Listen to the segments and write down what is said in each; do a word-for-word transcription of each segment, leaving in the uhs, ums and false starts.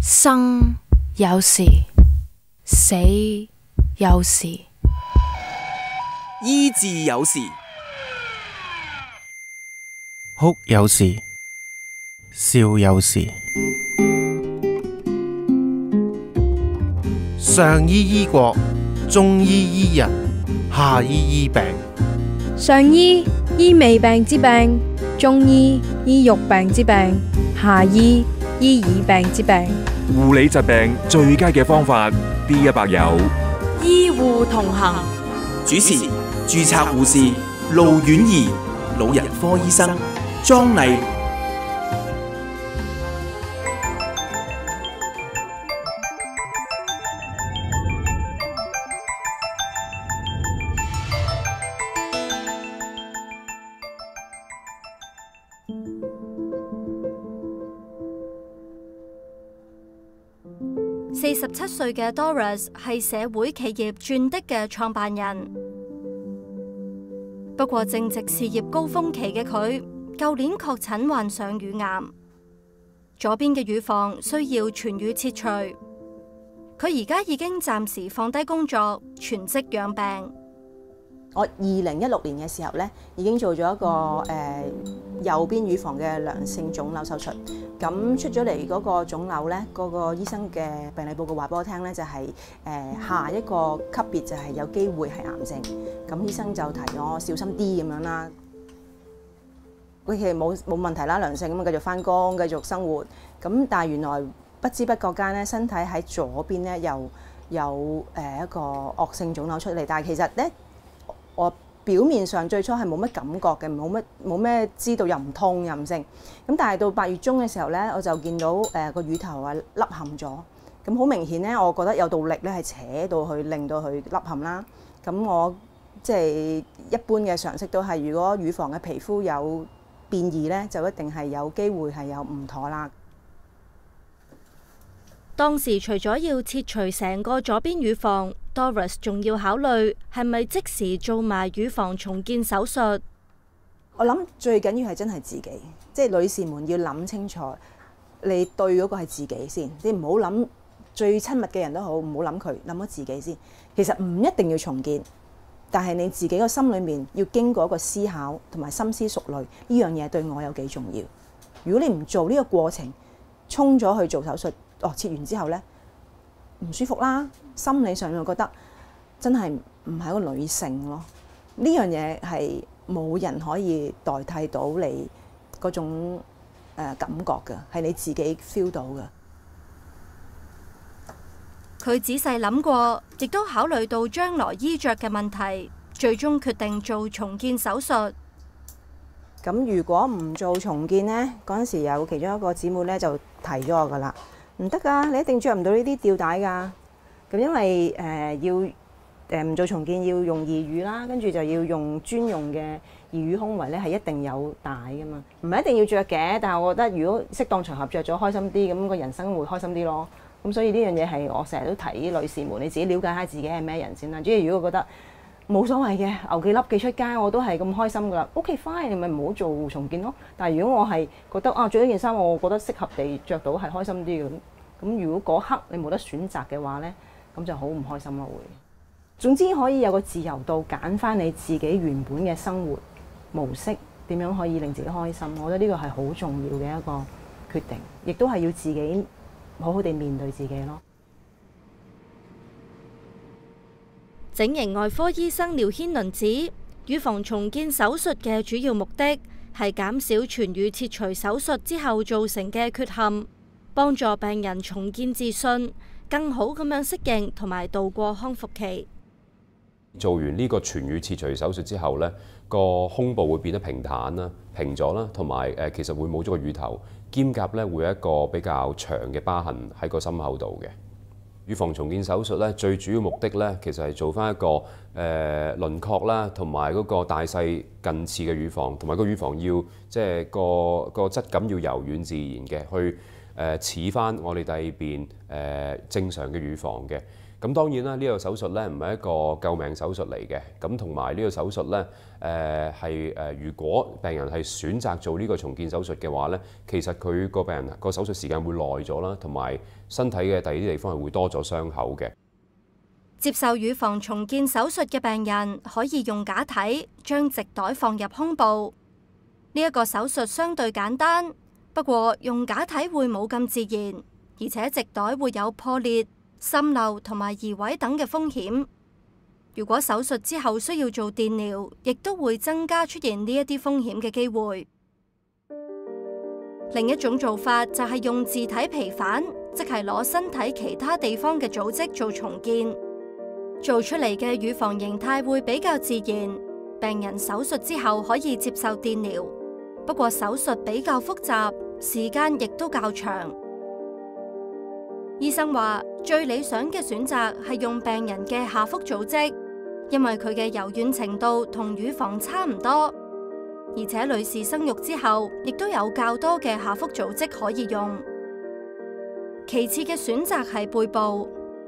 生有時，死有時。 醫治有時， 哭有時，笑有時。上醫醫國，中醫醫人，下醫醫病。 上醫醫未病之病，中醫醫肉病之病，下醫醫耳病之病。 護理疾病最佳嘅方法 ，D 一百有醫護同行。 主持註冊護士盧婉儀，老人科醫生莊麗。 四十七歲嘅 Doris 係社會企業轉的嘅創辦人，不過正值事業高峰期嘅佢，舊年確診患上乳癌，左邊嘅乳房需要全乳切除。佢而家已經暫時放低工作，全職養病。 我二零一六年嘅時候咧，已經做咗一個誒、呃、右邊乳房嘅良性腫瘤手術。咁出咗嚟嗰個腫瘤咧，嗰、嗰個醫生嘅病理報告話俾我聽咧，就係、是、誒、呃、下一個級別就係有機會係癌症。咁醫生就提我小心啲咁樣啦。佢其實冇冇問題啦，良性咁啊，繼續返工，繼續生活。咁但係原來不知不覺間咧，身體喺左邊咧又有誒一個惡性腫瘤出嚟。但係其實咧，我表面上最初係冇乜感覺嘅，冇乜冇咩知道，又唔痛又唔剩。咁但係到八月中嘅時候咧，我就見到誒個、呃、乳頭啊凹陷咗。咁好明顯咧，我覺得有道力咧係扯到去，令到佢凹陷啦。咁我即係一般嘅常識都係，如果乳房嘅皮膚有變異咧，就一定係有機會係有唔妥啦。 當時除咗要切除成個左邊乳房， Doris 仲要考慮係咪即時做埋乳房重建手術。 我諗最緊要係真係自己，即係女士們要諗清楚，你對嗰個係自己先，你唔好諗最親密嘅人都好，唔好諗佢，諗咗自己先。其實唔一定要重建，但係你自己個心裏面要經過一個思考同埋深思熟慮，呢樣嘢對我有幾重要。如果你唔做呢個過程，衝咗去做手術，哦，切完之後呢，唔舒服啦，心理上又覺得真係唔係一個女性咯。呢樣嘢係冇人可以代替到你嗰種、呃、感覺嘅，係你自己 feel 到嘅。 佢仔細諗過，亦都考慮到將來衣着嘅問題，最終決定做重建手術。 咁如果唔做重建呢，嗰陣時有其中一個姊妹咧就提咗我噶啦，唔得噶，你一定着唔到呢啲吊帶噶。咁因為誒、呃、要誒唔、呃、做重建要用義乳啦，跟住就要用專用嘅義乳胸圍咧，係一定有帶噶嘛，唔係一定要着嘅。但係我覺得如果適當場合着咗開心啲，咁個人生會開心啲咯。咁所以呢樣嘢係我成日都提啲女士們，你自己了解下自己係咩人先啦。主要如果覺得冇所謂嘅，牛幾粒幾出街我都係咁開心噶啦。OK fine，你咪唔好做重建咯。但係如果我係覺得啊，着呢件衫我覺得適合地着到係開心啲嘅，咁咁如果嗰刻你冇得選擇嘅話咧，咁就好唔開心咯會。總之可以有個自由度，揀翻你自己原本嘅生活模式，點樣可以令自己開心。我覺得呢個係好重要嘅一個決定，亦都係要自己好好地面對自己咯。 整形外科醫生廖軒倫指，乳房重建手術嘅主要目的係減少全乳切除手術之後造成嘅缺陷，幫助病人重建自信，更好咁樣適應同埋度過康復期。 做完呢個全乳切除手術之後呢，個胸部會變得平坦啦、平咗啦，同埋誒其實會冇咗個乳頭，肩胛咧會有一個比較長嘅疤痕喺個心口度嘅。乳房重建手術咧，最主要目的咧，其實係做翻一個誒、呃、輪廓啦，同埋嗰個大細近似嘅乳房，同埋個乳房要即係個個質感要柔軟自然嘅，去誒似翻我哋第二邊誒正常嘅乳房嘅。 咁當然啦，呢個手術咧唔係一個救命手術嚟嘅。咁同埋呢個手術咧，誒係誒，如果病人係選擇做呢個重建手術嘅話咧，其實佢個病人個手術時間會耐咗啦，同埋身體嘅第二啲地方係會多咗傷口嘅。 接受乳房重建手術嘅病人可以用假體將直袋放入胸部。呢一個手術相對簡單，不過用假體會冇咁自然，而且直袋會有破裂、滲漏同埋移位等嘅風險。如果手術之後需要做電療，亦都會增加出現呢一啲風險嘅機會。另一種做法就係用自體皮瓣，即係攞身體其他地方嘅組織做重建，做出嚟嘅乳房形態會比較自然。病人手術之後可以接受電療，不過手術比較複雜，時間亦都較長。醫生話最理想嘅選擇係用病人嘅下腹組織，因為佢嘅柔軟程度同乳房差唔多，而且女士生育之後亦都有較多嘅下腹組織可以用。其次嘅選擇係背部，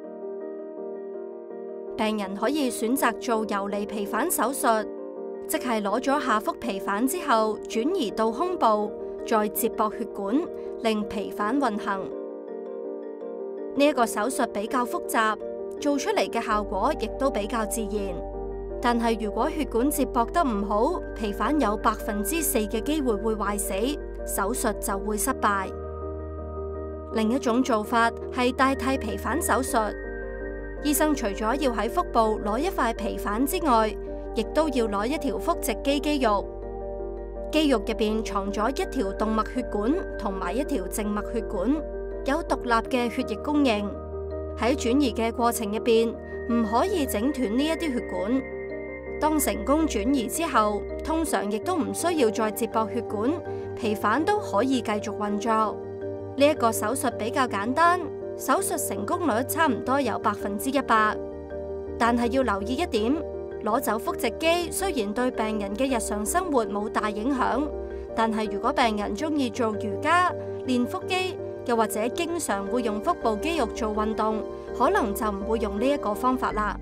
病人可以選擇做游離皮瓣手術，即係攞咗下腹皮瓣之後轉移到胸部，再接駁血管，令皮瓣運行。呢一個手術比較複雜，做出嚟嘅效果亦都比較自然。但係如果血管接駁得唔好，皮瓣有百分之四嘅機會會壞死，手術就會失敗。另一種做法係代替皮瓣手術，醫生除咗要喺腹部攞一塊皮瓣之外，亦都要攞一條腹直肌肌肉。肌肉入邊藏咗一條動脈血管同埋一條靜脈血管，有獨立嘅血液供應。喺轉移嘅過程入邊，唔可以整斷呢一啲血管。當成功轉移之後，通常亦都唔需要再接駁血管，皮瓣都可以繼續運作。呢一個手術比較簡單，手術成功率差唔多有百分之一百。但係要留意一點，攞走腹直肌雖然對病人嘅日常生活冇大影響，但係如果病人中意做瑜伽、練腹肌，又或者經常會用腹部肌肉做運動，可能就唔會用呢一個方法啦。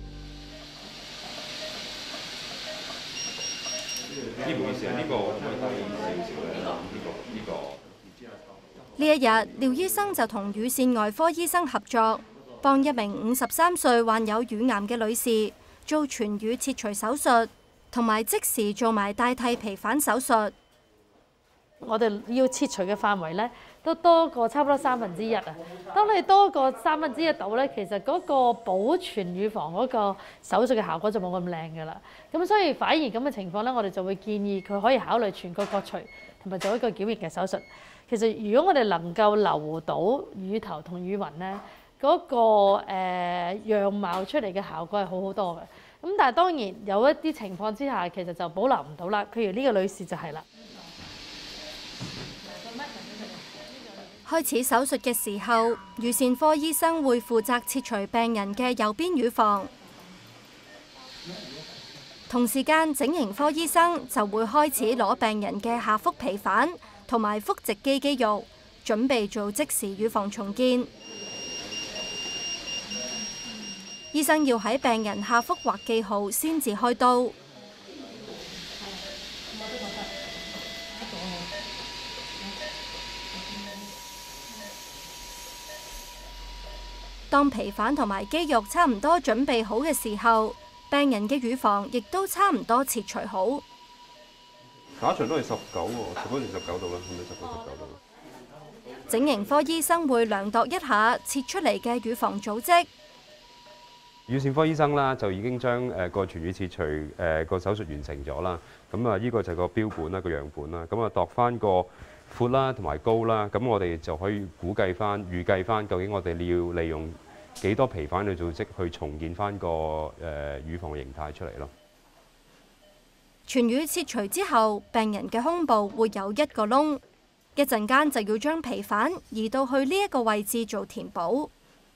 呢唔好意思啊，呢個可唔可以低少少咧？呢個呢個。 呢一日，廖醫生就同乳腺外科醫生合作，幫一名五十三歲患有乳癌嘅女士做全乳切除手術，同埋即時做埋代替皮瓣手術。 我哋要切除嘅範圍咧，都多過差唔多三分之一啊！當你多過三分之一度咧，其實嗰個保存乳房嗰個手術嘅效果就冇咁靚噶啦。咁所以反而咁嘅情況咧，我哋就會建議佢可以考慮全個割除，同埋做一個矯形嘅手術。其實如果我哋能夠留到乳頭同乳暈咧，嗰、那個誒、呃、樣貌出嚟嘅效果係好好多嘅。咁但係當然有一啲情況之下，其實就保留唔到啦。譬如呢個女士就係啦。 開始手術嘅時候，乳腺科醫生會負責切除病人嘅右邊乳房，同時間整形科醫生就會開始攞病人嘅下腹皮瓣同埋腹直肌肌肉，準備做即時乳房重建。醫生要喺病人下腹畫記號先至開刀。當皮瓣同埋肌肉差唔多準備好嘅時候，病人嘅乳房亦都差唔多切除好。 下一場都係十九喎，十九定十九度啦，係咪十九十九度？ 整形科醫生會量度一下切出嚟嘅乳房組織。 乳腺科醫生啦，就已經將誒個全乳切除誒個手術完成咗啦。咁啊，呢個就係個標本啦，個樣本啦。咁啊，度翻個闊啦同埋高啦，咁我哋就可以估計翻、預計翻，究竟我哋要利用幾多皮瓣嘅組織去重建翻個誒乳房形態出嚟咯。 全乳切除之後，病人嘅胸部會有一個窿，一陣間就要將皮瓣移到去呢一個位置做填補。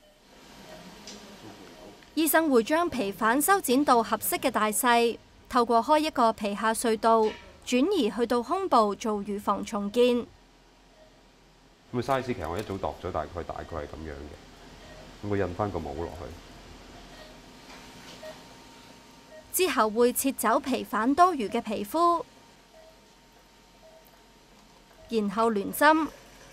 醫生會將皮瓣修剪到合適嘅大細，透過開一個皮下隧道轉移去到胸部做乳房重建。 咁 size 其實我一早度咗，大概大概係咁樣嘅。 咁會印翻個帽落去。之後會切走皮瓣多餘嘅皮膚，然後聯針。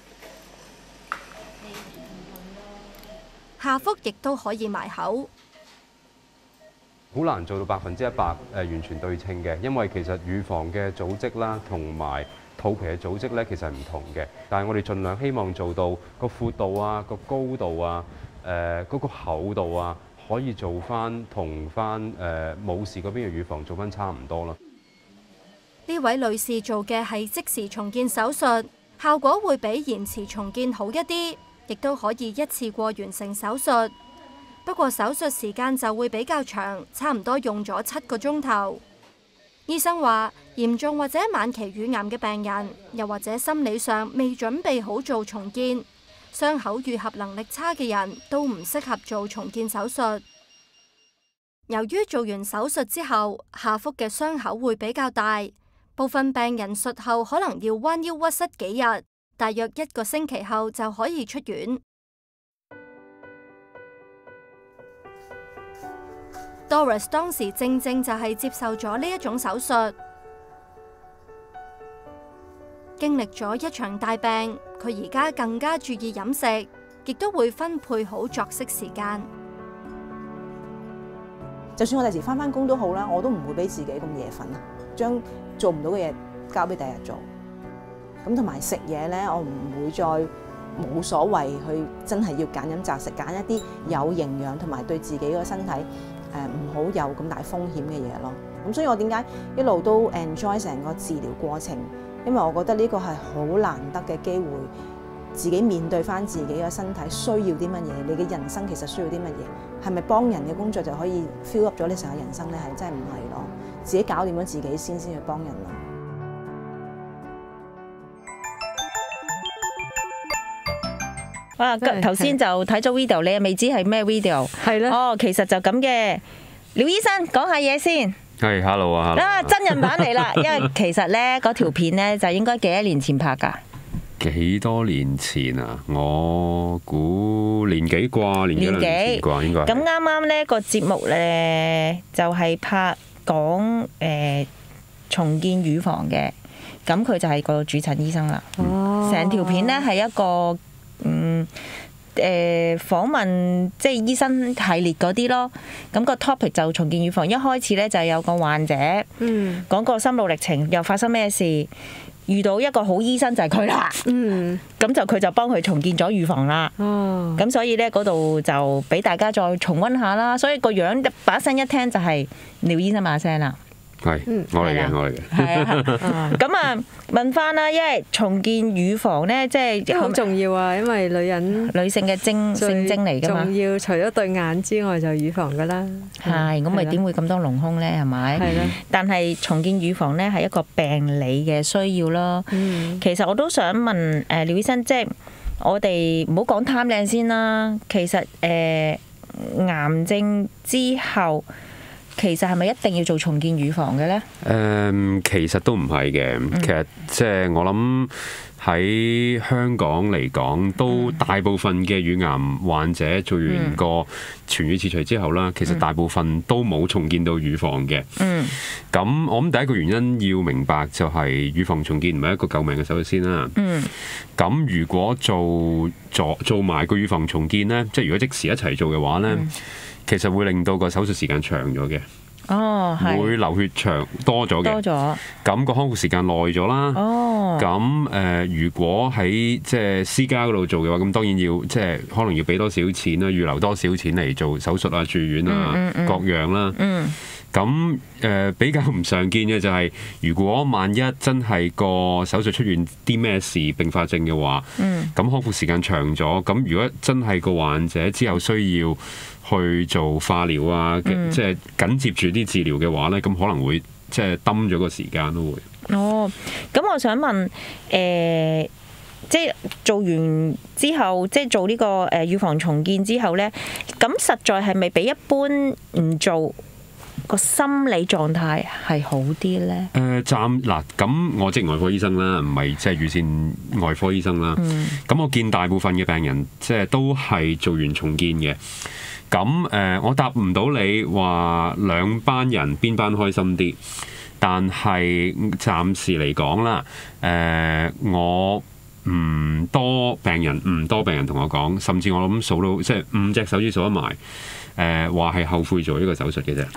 下腹亦都可以埋口。 好難做到百分之一百誒完全對稱嘅，因為其實乳房嘅組織啦，同埋肚皮嘅組織咧，其實係唔同嘅。但係我哋盡量希望做到個闊度啊、個高度啊、誒嗰個厚度啊，可以做翻同翻誒武士嗰邊嘅乳房做翻差唔多咯。 呢位女士做嘅係即時重建手術，效果會比延遲重建好一啲，亦都可以一次過完成手術。不過手術時間就會比較長，差唔多用咗七個鐘頭。醫生話，嚴重或者晚期乳癌嘅病人，又或者心理上未準備好做重建，傷口愈合能力差嘅人都唔適合做重建手術。由於做完手術之後，下腹嘅傷口會比較大，部分病人術後可能要彎腰屈膝幾日，大約一個星期後就可以出院。Doris 當時正正就係接受咗呢一種手術，經歷咗一場大病，佢而家更加注意飲食，亦都會分配好作息時間。 就算我第時返返工都好啦，我都唔會俾自己咁夜瞓啊，將做唔到嘅嘢交俾第日做。咁同埋食嘢咧，我唔會再冇所謂去真係要揀飲擇食，揀一啲有營養同埋對自己個身體誒唔好有咁大風險嘅嘢咯。咁所以我點解一路都 enjoy 成個治療過程，因為我覺得呢個係好難得嘅機會，自己面對翻自己嘅身體需要啲乜嘢，你嘅人生其實需要啲乜嘢，係咪幫人嘅工作就可以 fill up 咗你成個人生咧？係真係唔係咯，自己搞掂咗自己先先去幫人咯。 哇！頭先就睇咗 video， 你又未知係咩 video？ 係啦。 哦，其實就咁嘅。廖醫生講下嘢先。 係，hello 啊，hello。 啊，真人版嚟啦，因為其實咧嗰條片咧就應該幾多年前拍㗎？ 幾多年前啊？我估年幾啩，年幾兩年前啩，應該。 咁啱啱呢個節目咧就係拍講誒重建乳房嘅，咁佢就係個主診醫生啦。哦。成條片咧係一個。嗯，誒、呃、訪問即係醫生系列嗰啲咯，咁、個 topic 就重建乳房。一開始咧就有個患者，嗯，講個心路歷程，又發生咩事，遇到一個好醫生就係佢啦，嗯，咁就佢就幫佢重建咗乳房啦。哦，咁所以咧嗰度就俾大家再重溫下啦。所以個樣把聲一聽就係廖醫生把聲啦。 係，我嚟嘅，我嚟嘅。 係啊，咁啊問翻啦，因為重建乳房咧，即係好重要啊，因為女人女性嘅精性徵嚟㗎嘛。 仲要除咗對眼之外，就乳房㗎啦。 係，咁咪點會咁多隆胸咧？係咪？係啦。但係重建乳房咧係一個病理嘅需要咯。嗯。其實我都想問誒廖醫生，即係我哋唔好講貪靚先啦。其實誒癌症之後。其實係咪一定要做重建乳房嘅咧？誒、 嗯，其實都唔係嘅。嗯、其實即係我諗喺香港嚟講，都大部分嘅乳癌患者做完個全乳切除之後啦，嗯、其實大部分都冇重建到乳房嘅。嗯。咁我諗第一個原因要明白就係乳房重建唔係一個救命嘅手術先啦。嗯。咁如果做咗做埋個乳房重建咧，即係如果即時一齊做嘅話咧。嗯其實會令到個手術時間長咗嘅，哦，會流血長多咗嘅，多咗，咁個康復時間耐咗啦。哦，咁誒、呃，如果喺即係私家嗰度做嘅話，咁當然要即係可能要俾多少錢啦，預留多少錢嚟做手術啊、住院啊、嗯嗯嗯、各樣啦。嗯，咁誒、呃、比較唔常見嘅就係、是，如果萬一真係個手術出現啲咩事併發症嘅話，嗯，咁康復時間長咗，咁如果真係個患者之後需要去做化療啊，嗯、即係緊接住啲治療嘅話咧，咁可能會即係抌咗個時間都會。 哦，咁我想問誒、呃，即係做完之後，即係做呢個誒乳房重建之後咧，咁實在係咪比一般唔做個心理狀態係好啲咧？ 誒、呃、暫嗱咁，我即係外科醫生啦，唔係即係乳腺外科醫生啦。咁、嗯、我見大部分嘅病人即係都係做完重建嘅。咁誒、呃，我答唔到你話兩班人邊班開心啲，但係暫時嚟講啦，誒、呃、我。唔多病人，唔多病人同我講，甚至我諗數到即係五隻手指數得埋，誒話係後悔做呢個手術嘅啫。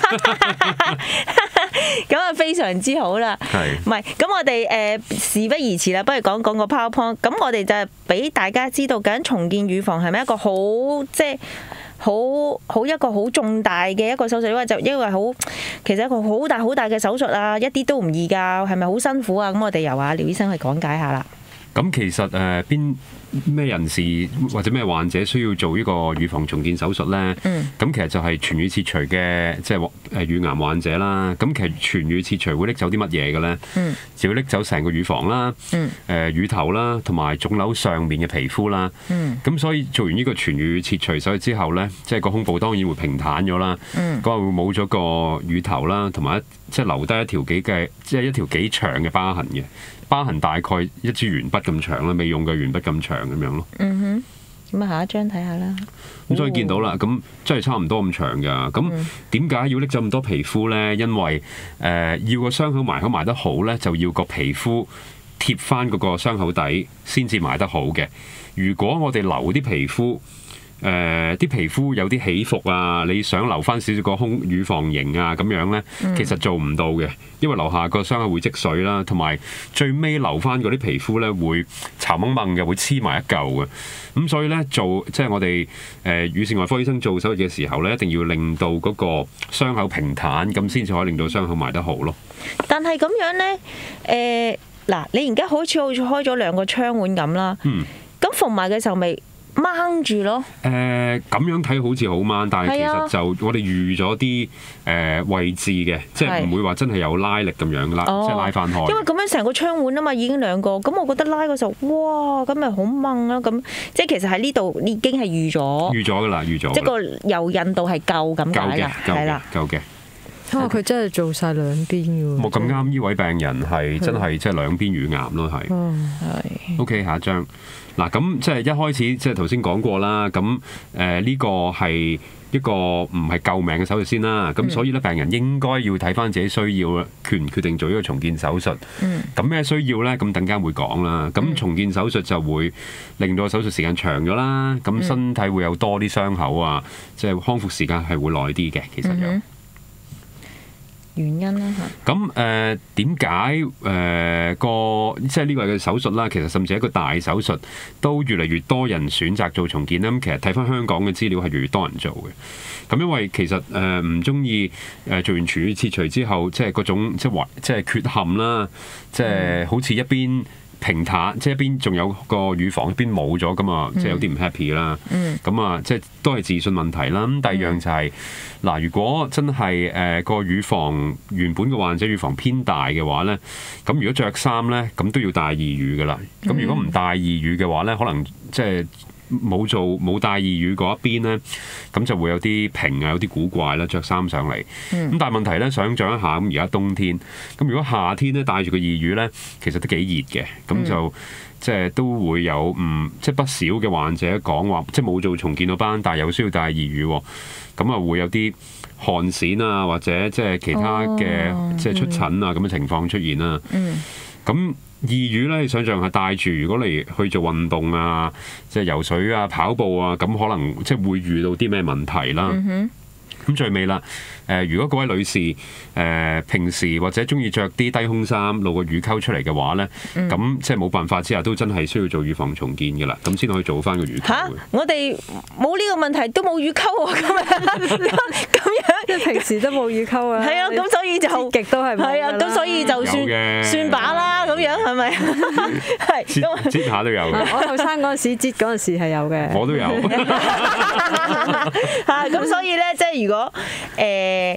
咁啊，非常之好啦。 係唔係？咁我哋誒、呃、事不宜遲啦，不如講講個 PowerPoint。咁我哋就俾大家知道緊重建乳房係咪一個好即係好好一個好重大嘅一個手術，因為就因為好其實一個好大好大嘅手術啊，一啲都唔易㗎，係咪好辛苦啊？咁我哋由阿廖醫生去講解下啦。 咁其實誒邊咩人士或者咩患者需要做呢個乳房重建手術咧？咁、嗯、其實就係全乳切除嘅，即係誒乳癌患者啦。咁其實全乳切除會拎走啲乜嘢嘅咧？嗯、就會拎走成個乳房啦、誒、嗯呃、乳頭啦，同埋腫瘤上面嘅皮膚啦。咁、嗯、所以做完呢個全乳切除手術之後咧，即係個胸部當然會平坦咗啦。嗰個、嗯、會冇咗個乳頭啦，同埋即係留低一條幾嘅，即係一條幾長嘅疤痕嘅。疤痕大概一支鉛筆咁長啦，未用嘅鉛筆咁長咁樣咯。嗯哼， 咁啊下一張睇下啦。 咁所以見到啦，咁真係差唔多咁長㗎。咁點解要拎走咁多皮膚咧？因為誒、呃、要個傷口埋口埋得好咧，就要個皮膚貼翻嗰個傷口底先至埋得好嘅。如果我哋留啲皮膚，誒啲、呃、皮膚有啲起伏啊，你想留翻少少個胸乳房型啊咁樣咧，其實做唔到嘅，因為留下個傷口會積水啦，同埋最尾留翻嗰啲皮膚咧會巢掹掹嘅，會黐埋一嚿嘅。咁所以咧做即係我哋誒乳腺外科醫生做手術嘅時候咧，一定要令到嗰個傷口平坦，咁先至可以令到傷口埋得好咯。 但係咁樣咧，誒、呃、嗱，你而家好似好似開咗兩個窗碗咁啦，嗯，咁縫埋嘅時候咪掹住咯。誒咁、 呃、樣睇好似好掹，但係其實就我哋預咗啲誒位置嘅，即係唔會話真係有拉力咁樣拉，哦、即係拉翻開。 因為咁樣成個窗碗啊嘛，已經兩個，咁我覺得拉嗰時候，哇，咁咪好掹啦。咁即係其實喺呢度已經係預咗， 預咗㗎啦，預咗。 即係個柔韌度係夠咁解啦，係啦， 夠嘅。 因為佢真係做晒兩邊嘅喎。 冇咁啱，呢位病人係真係即係兩邊乳癌咯，係。 嗯，係。 OK，下一張。嗱，咁即係一開始即係頭先講過啦。咁誒呢個係一個唔係救命嘅手術先啦。咁所以咧，病人應該要睇翻自己需要，決唔決定做呢個重建手術。嗯。咁咩需要咧？咁等間會講啦。咁重建手術就會令到手術時間長咗啦。咁身體會有多啲傷口啊，即係康復時間係會耐啲嘅。其實有。嗯原因啦嚇， 咁誒點解誒個即係呢個嘅手術啦？其實甚至係一個大手術都越嚟越多人選擇做重建啦。咁其實睇翻香港嘅資料係越嚟越多人做嘅。咁因為其實誒唔中意誒做完全乳切除之後，即係嗰種即係壞即係缺陷啦，即係好似一邊平坦，即係一邊仲有個乳房，一邊冇咗咁啊，即係有啲唔 happy 啦。咁啊，即係都係自信問題啦。咁第二樣就係、是、嗱，如果真係誒個乳房原本嘅患者乳房偏大嘅話咧，咁如果着衫咧，咁都要戴義乳噶啦。咁如果唔戴義乳嘅話咧，可能即係冇做冇戴義乳嗰一邊咧，咁就會有啲平啊，有啲古怪啦，着衫上嚟。咁、嗯、但係問題咧，想像一下，咁而家冬天，咁如果夏天咧戴住個義乳咧，其實都幾熱嘅，咁就、嗯、即係都會有唔即係不少嘅患者講話，即係冇做重建嗰班，但係又需要戴義乳，咁啊會有啲汗癬啊，或者即係其他嘅、哦、即係出疹啊咁嘅情況出現啦。咁、嗯義乳咧，你想象下戴住，如果你去做運動啊，即係游水啊、跑步啊，咁可能即係會遇到啲咩問題啦。嗯哼。咁最尾啦，誒、呃，如果嗰位女士誒、呃、平時或者中意着啲低胸衫露個乳溝出嚟嘅話咧，咁、嗯、即係冇辦法之下都真係需要做乳房重建嘅啦，咁先可以做翻個乳溝。 嚇！我哋冇呢個問題，都冇乳溝喎，咁樣咁樣， 即係平時都冇乳溝啊。 係啊，咁所以就極都係係啊，咁所以就算算把啦，咁樣係咪？係擠擠下都有嘅。 我後生嗰陣時擠嗰陣時係有嘅。 我都有。 嚇！咁所以咧，即係如果誒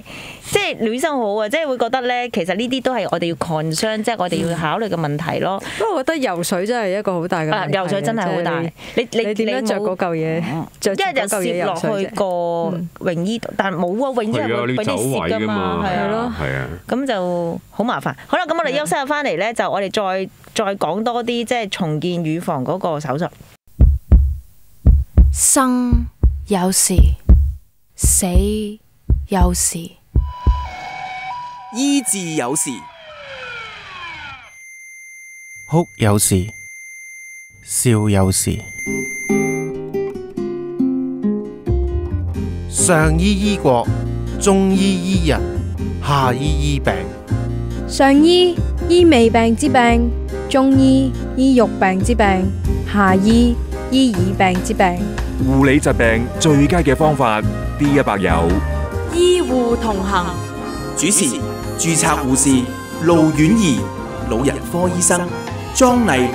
即係女生好啊，即係會覺得咧，其實呢啲都係我哋要 concern，即係我哋要考慮嘅問題咯。 不過我覺得游水真係一個好大嘅問題。 游水真係好大。你你你點樣着嗰嚿嘢？着一日就攝落去個泳衣度，但係冇啊，泳衣係會俾你攝㗎嘛，係咯， 係啊， 咁就好麻煩。好啦，咁我哋休息下翻嚟咧，就我哋再再講多啲，即係重建乳房嗰個手術。 生有時，死有時， 醫治有時， 哭有時，笑有時。上醫醫國，中醫醫人，下醫醫病。 上醫醫未病之病，中醫醫肉病之病，下醫醫耳病之病。 護理疾病最佳嘅方法 ，D 一百有醫護同行。 主持註冊護士盧婉儀，老人科醫生莊麗。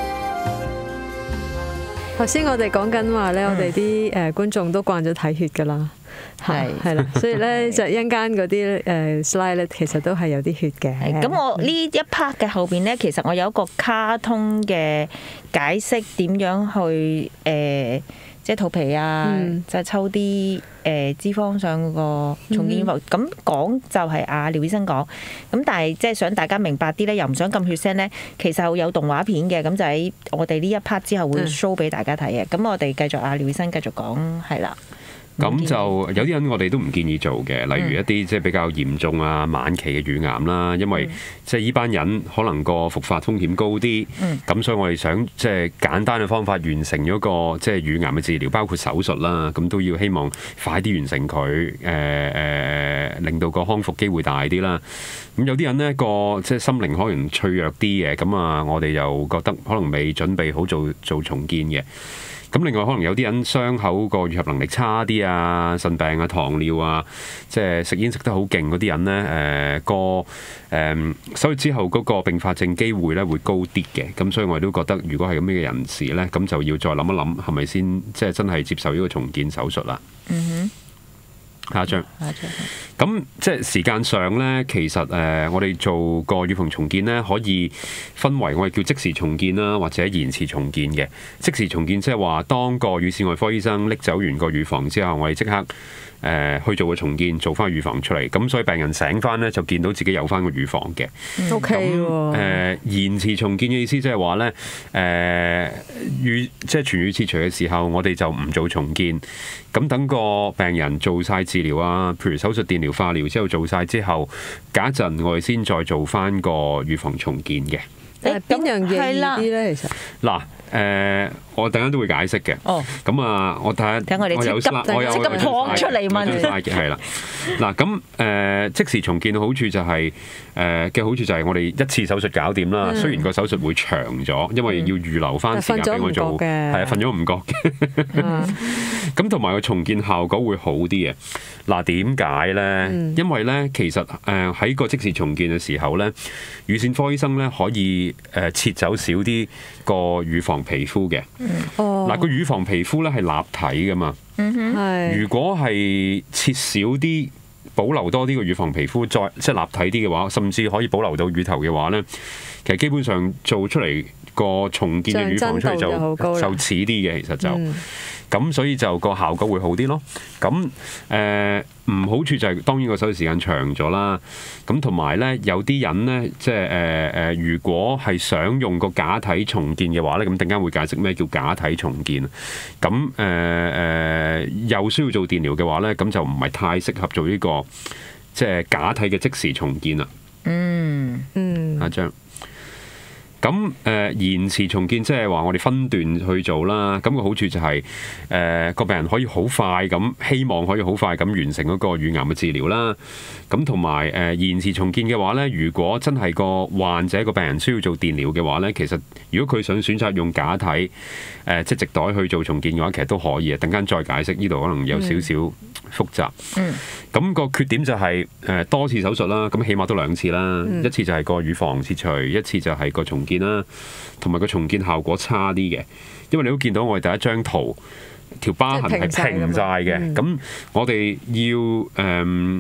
頭先我哋講緊話咧，我哋啲誒觀眾都慣咗睇血噶啦，係係啦，所以咧就一陣間嗰啲誒 slide 咧，其實都係有啲血嘅。 咁我呢一 part 嘅後邊咧，其實我有一個卡通嘅解釋點樣去誒。呃即係肚皮啊，嗯、就係抽啲誒脂肪上嗰個重建乳房。咁講就係阿廖醫生講。咁但係即係想大家明白啲咧，又唔想咁血腥咧，其實有動畫片嘅。咁就喺我哋呢一 part 之後會 show 俾大家睇嘅。咁、嗯、我哋繼續阿廖醫生繼續講，係啦。 咁就有啲人我哋都唔建議做嘅，例如一啲即係比較嚴重啊晚期嘅乳癌啦，因為即係呢班人可能個復發風險高啲，咁、嗯、所以我哋想即係簡單嘅方法完成咗個即係乳癌嘅治療，包括手術啦，咁都要希望快啲完成佢，誒、呃、誒令到個康復機會大啲啦。咁有啲人呢個即係心靈可能脆弱啲嘅，咁啊我哋又覺得可能未準備好做做重建嘅。咁另外可能有啲人傷口個愈合能力差啲啊，腎病啊、糖尿啊，即係食煙食得好勁嗰啲人咧，誒、呃、個誒、呃、手術之後嗰個併發症機會咧會高啲嘅。咁所以我哋都覺得，如果係咁嘅人士咧，咁就要再諗一諗，係咪先即係真係接受呢個重建手術啦。嗯哼。下一張。下一張。咁即係時間上咧，其實誒、呃、我哋做個乳房重建咧，可以分為我哋叫即時重建啦，或者延遲重建嘅。即時重建即係話，當個乳腺外科醫生拎走完個乳房之後，我哋即刻誒、呃、去做個重建，做翻乳房出嚟。咁所以病人醒翻咧，就見到自己有翻個乳房嘅。O K 喎。誒延遲重建嘅意思即係話咧，誒乳即係全乳切除嘅時候，我哋就唔做重建。咁等個病人做晒治療啊，譬如手術、電療、化療之後做晒之後，隔一陣我哋先再做翻個乳房重建嘅。 誒邊樣嘢易啲咧？其實嗱誒，我等陣都會解釋嘅。哦。咁啊，我睇下。 等我哋即刻，我有即刻撲出嚟問。 係啦。嗱咁誒，即時重建嘅好處就係誒嘅好處就係我哋一次手術搞掂啦。雖然個手術會長咗，因為要預留翻時間俾我做。係啊，瞓咗唔覺嘅。咁同埋個重建效果會好啲嘅。嗱點解咧？嗯、因為咧，其實誒喺個即時重建嘅時候咧，乳腺科醫生咧可以誒切走少啲個乳房皮膚嘅。嗯、哦。嗱個乳房皮膚咧係立體㗎嘛。嗯哼。係。如果係切少啲，保留多啲個乳房皮膚，再即係立體啲嘅話，甚至可以保留到乳頭嘅話咧，其實基本上做出嚟個重建嘅乳房出嚟就就似啲嘅，其實就。嗯咁所以就個效果會好啲咯。咁誒唔好處就係當然個手術時間長咗啦。咁同埋咧，有啲人咧，即係誒誒，如果係想用個假體重建嘅話咧，咁陣間會解釋咩叫假體重建。咁誒誒，又需要做電療嘅話咧，咁就唔係太適合做呢個即係假體嘅即時重建啦。嗯嗯。下一張。咁誒、呃、延遲重建即係話我哋分段去做啦，咁個好處就係誒個病人可以好快咁，希望可以好快咁完成嗰個乳癌嘅治療啦。咁同埋誒延遲重建嘅話咧，如果真係個患者個病人需要做電療嘅話咧，其實如果佢想選擇用假體誒、呃、即係直袋去做重建嘅話，其實都可以啊。等間再解釋，呢度可能有少少複雜。嗯。咁個缺點就係、是、誒、呃、多次手術啦，咁起碼都兩次啦，嗯、一次就係個乳房切除，一次就係個重建啦，同埋個重建效果差啲嘅，因為你都見到我哋第一張圖條疤痕係平晒嘅，咁、嗯、我哋要誒、呃、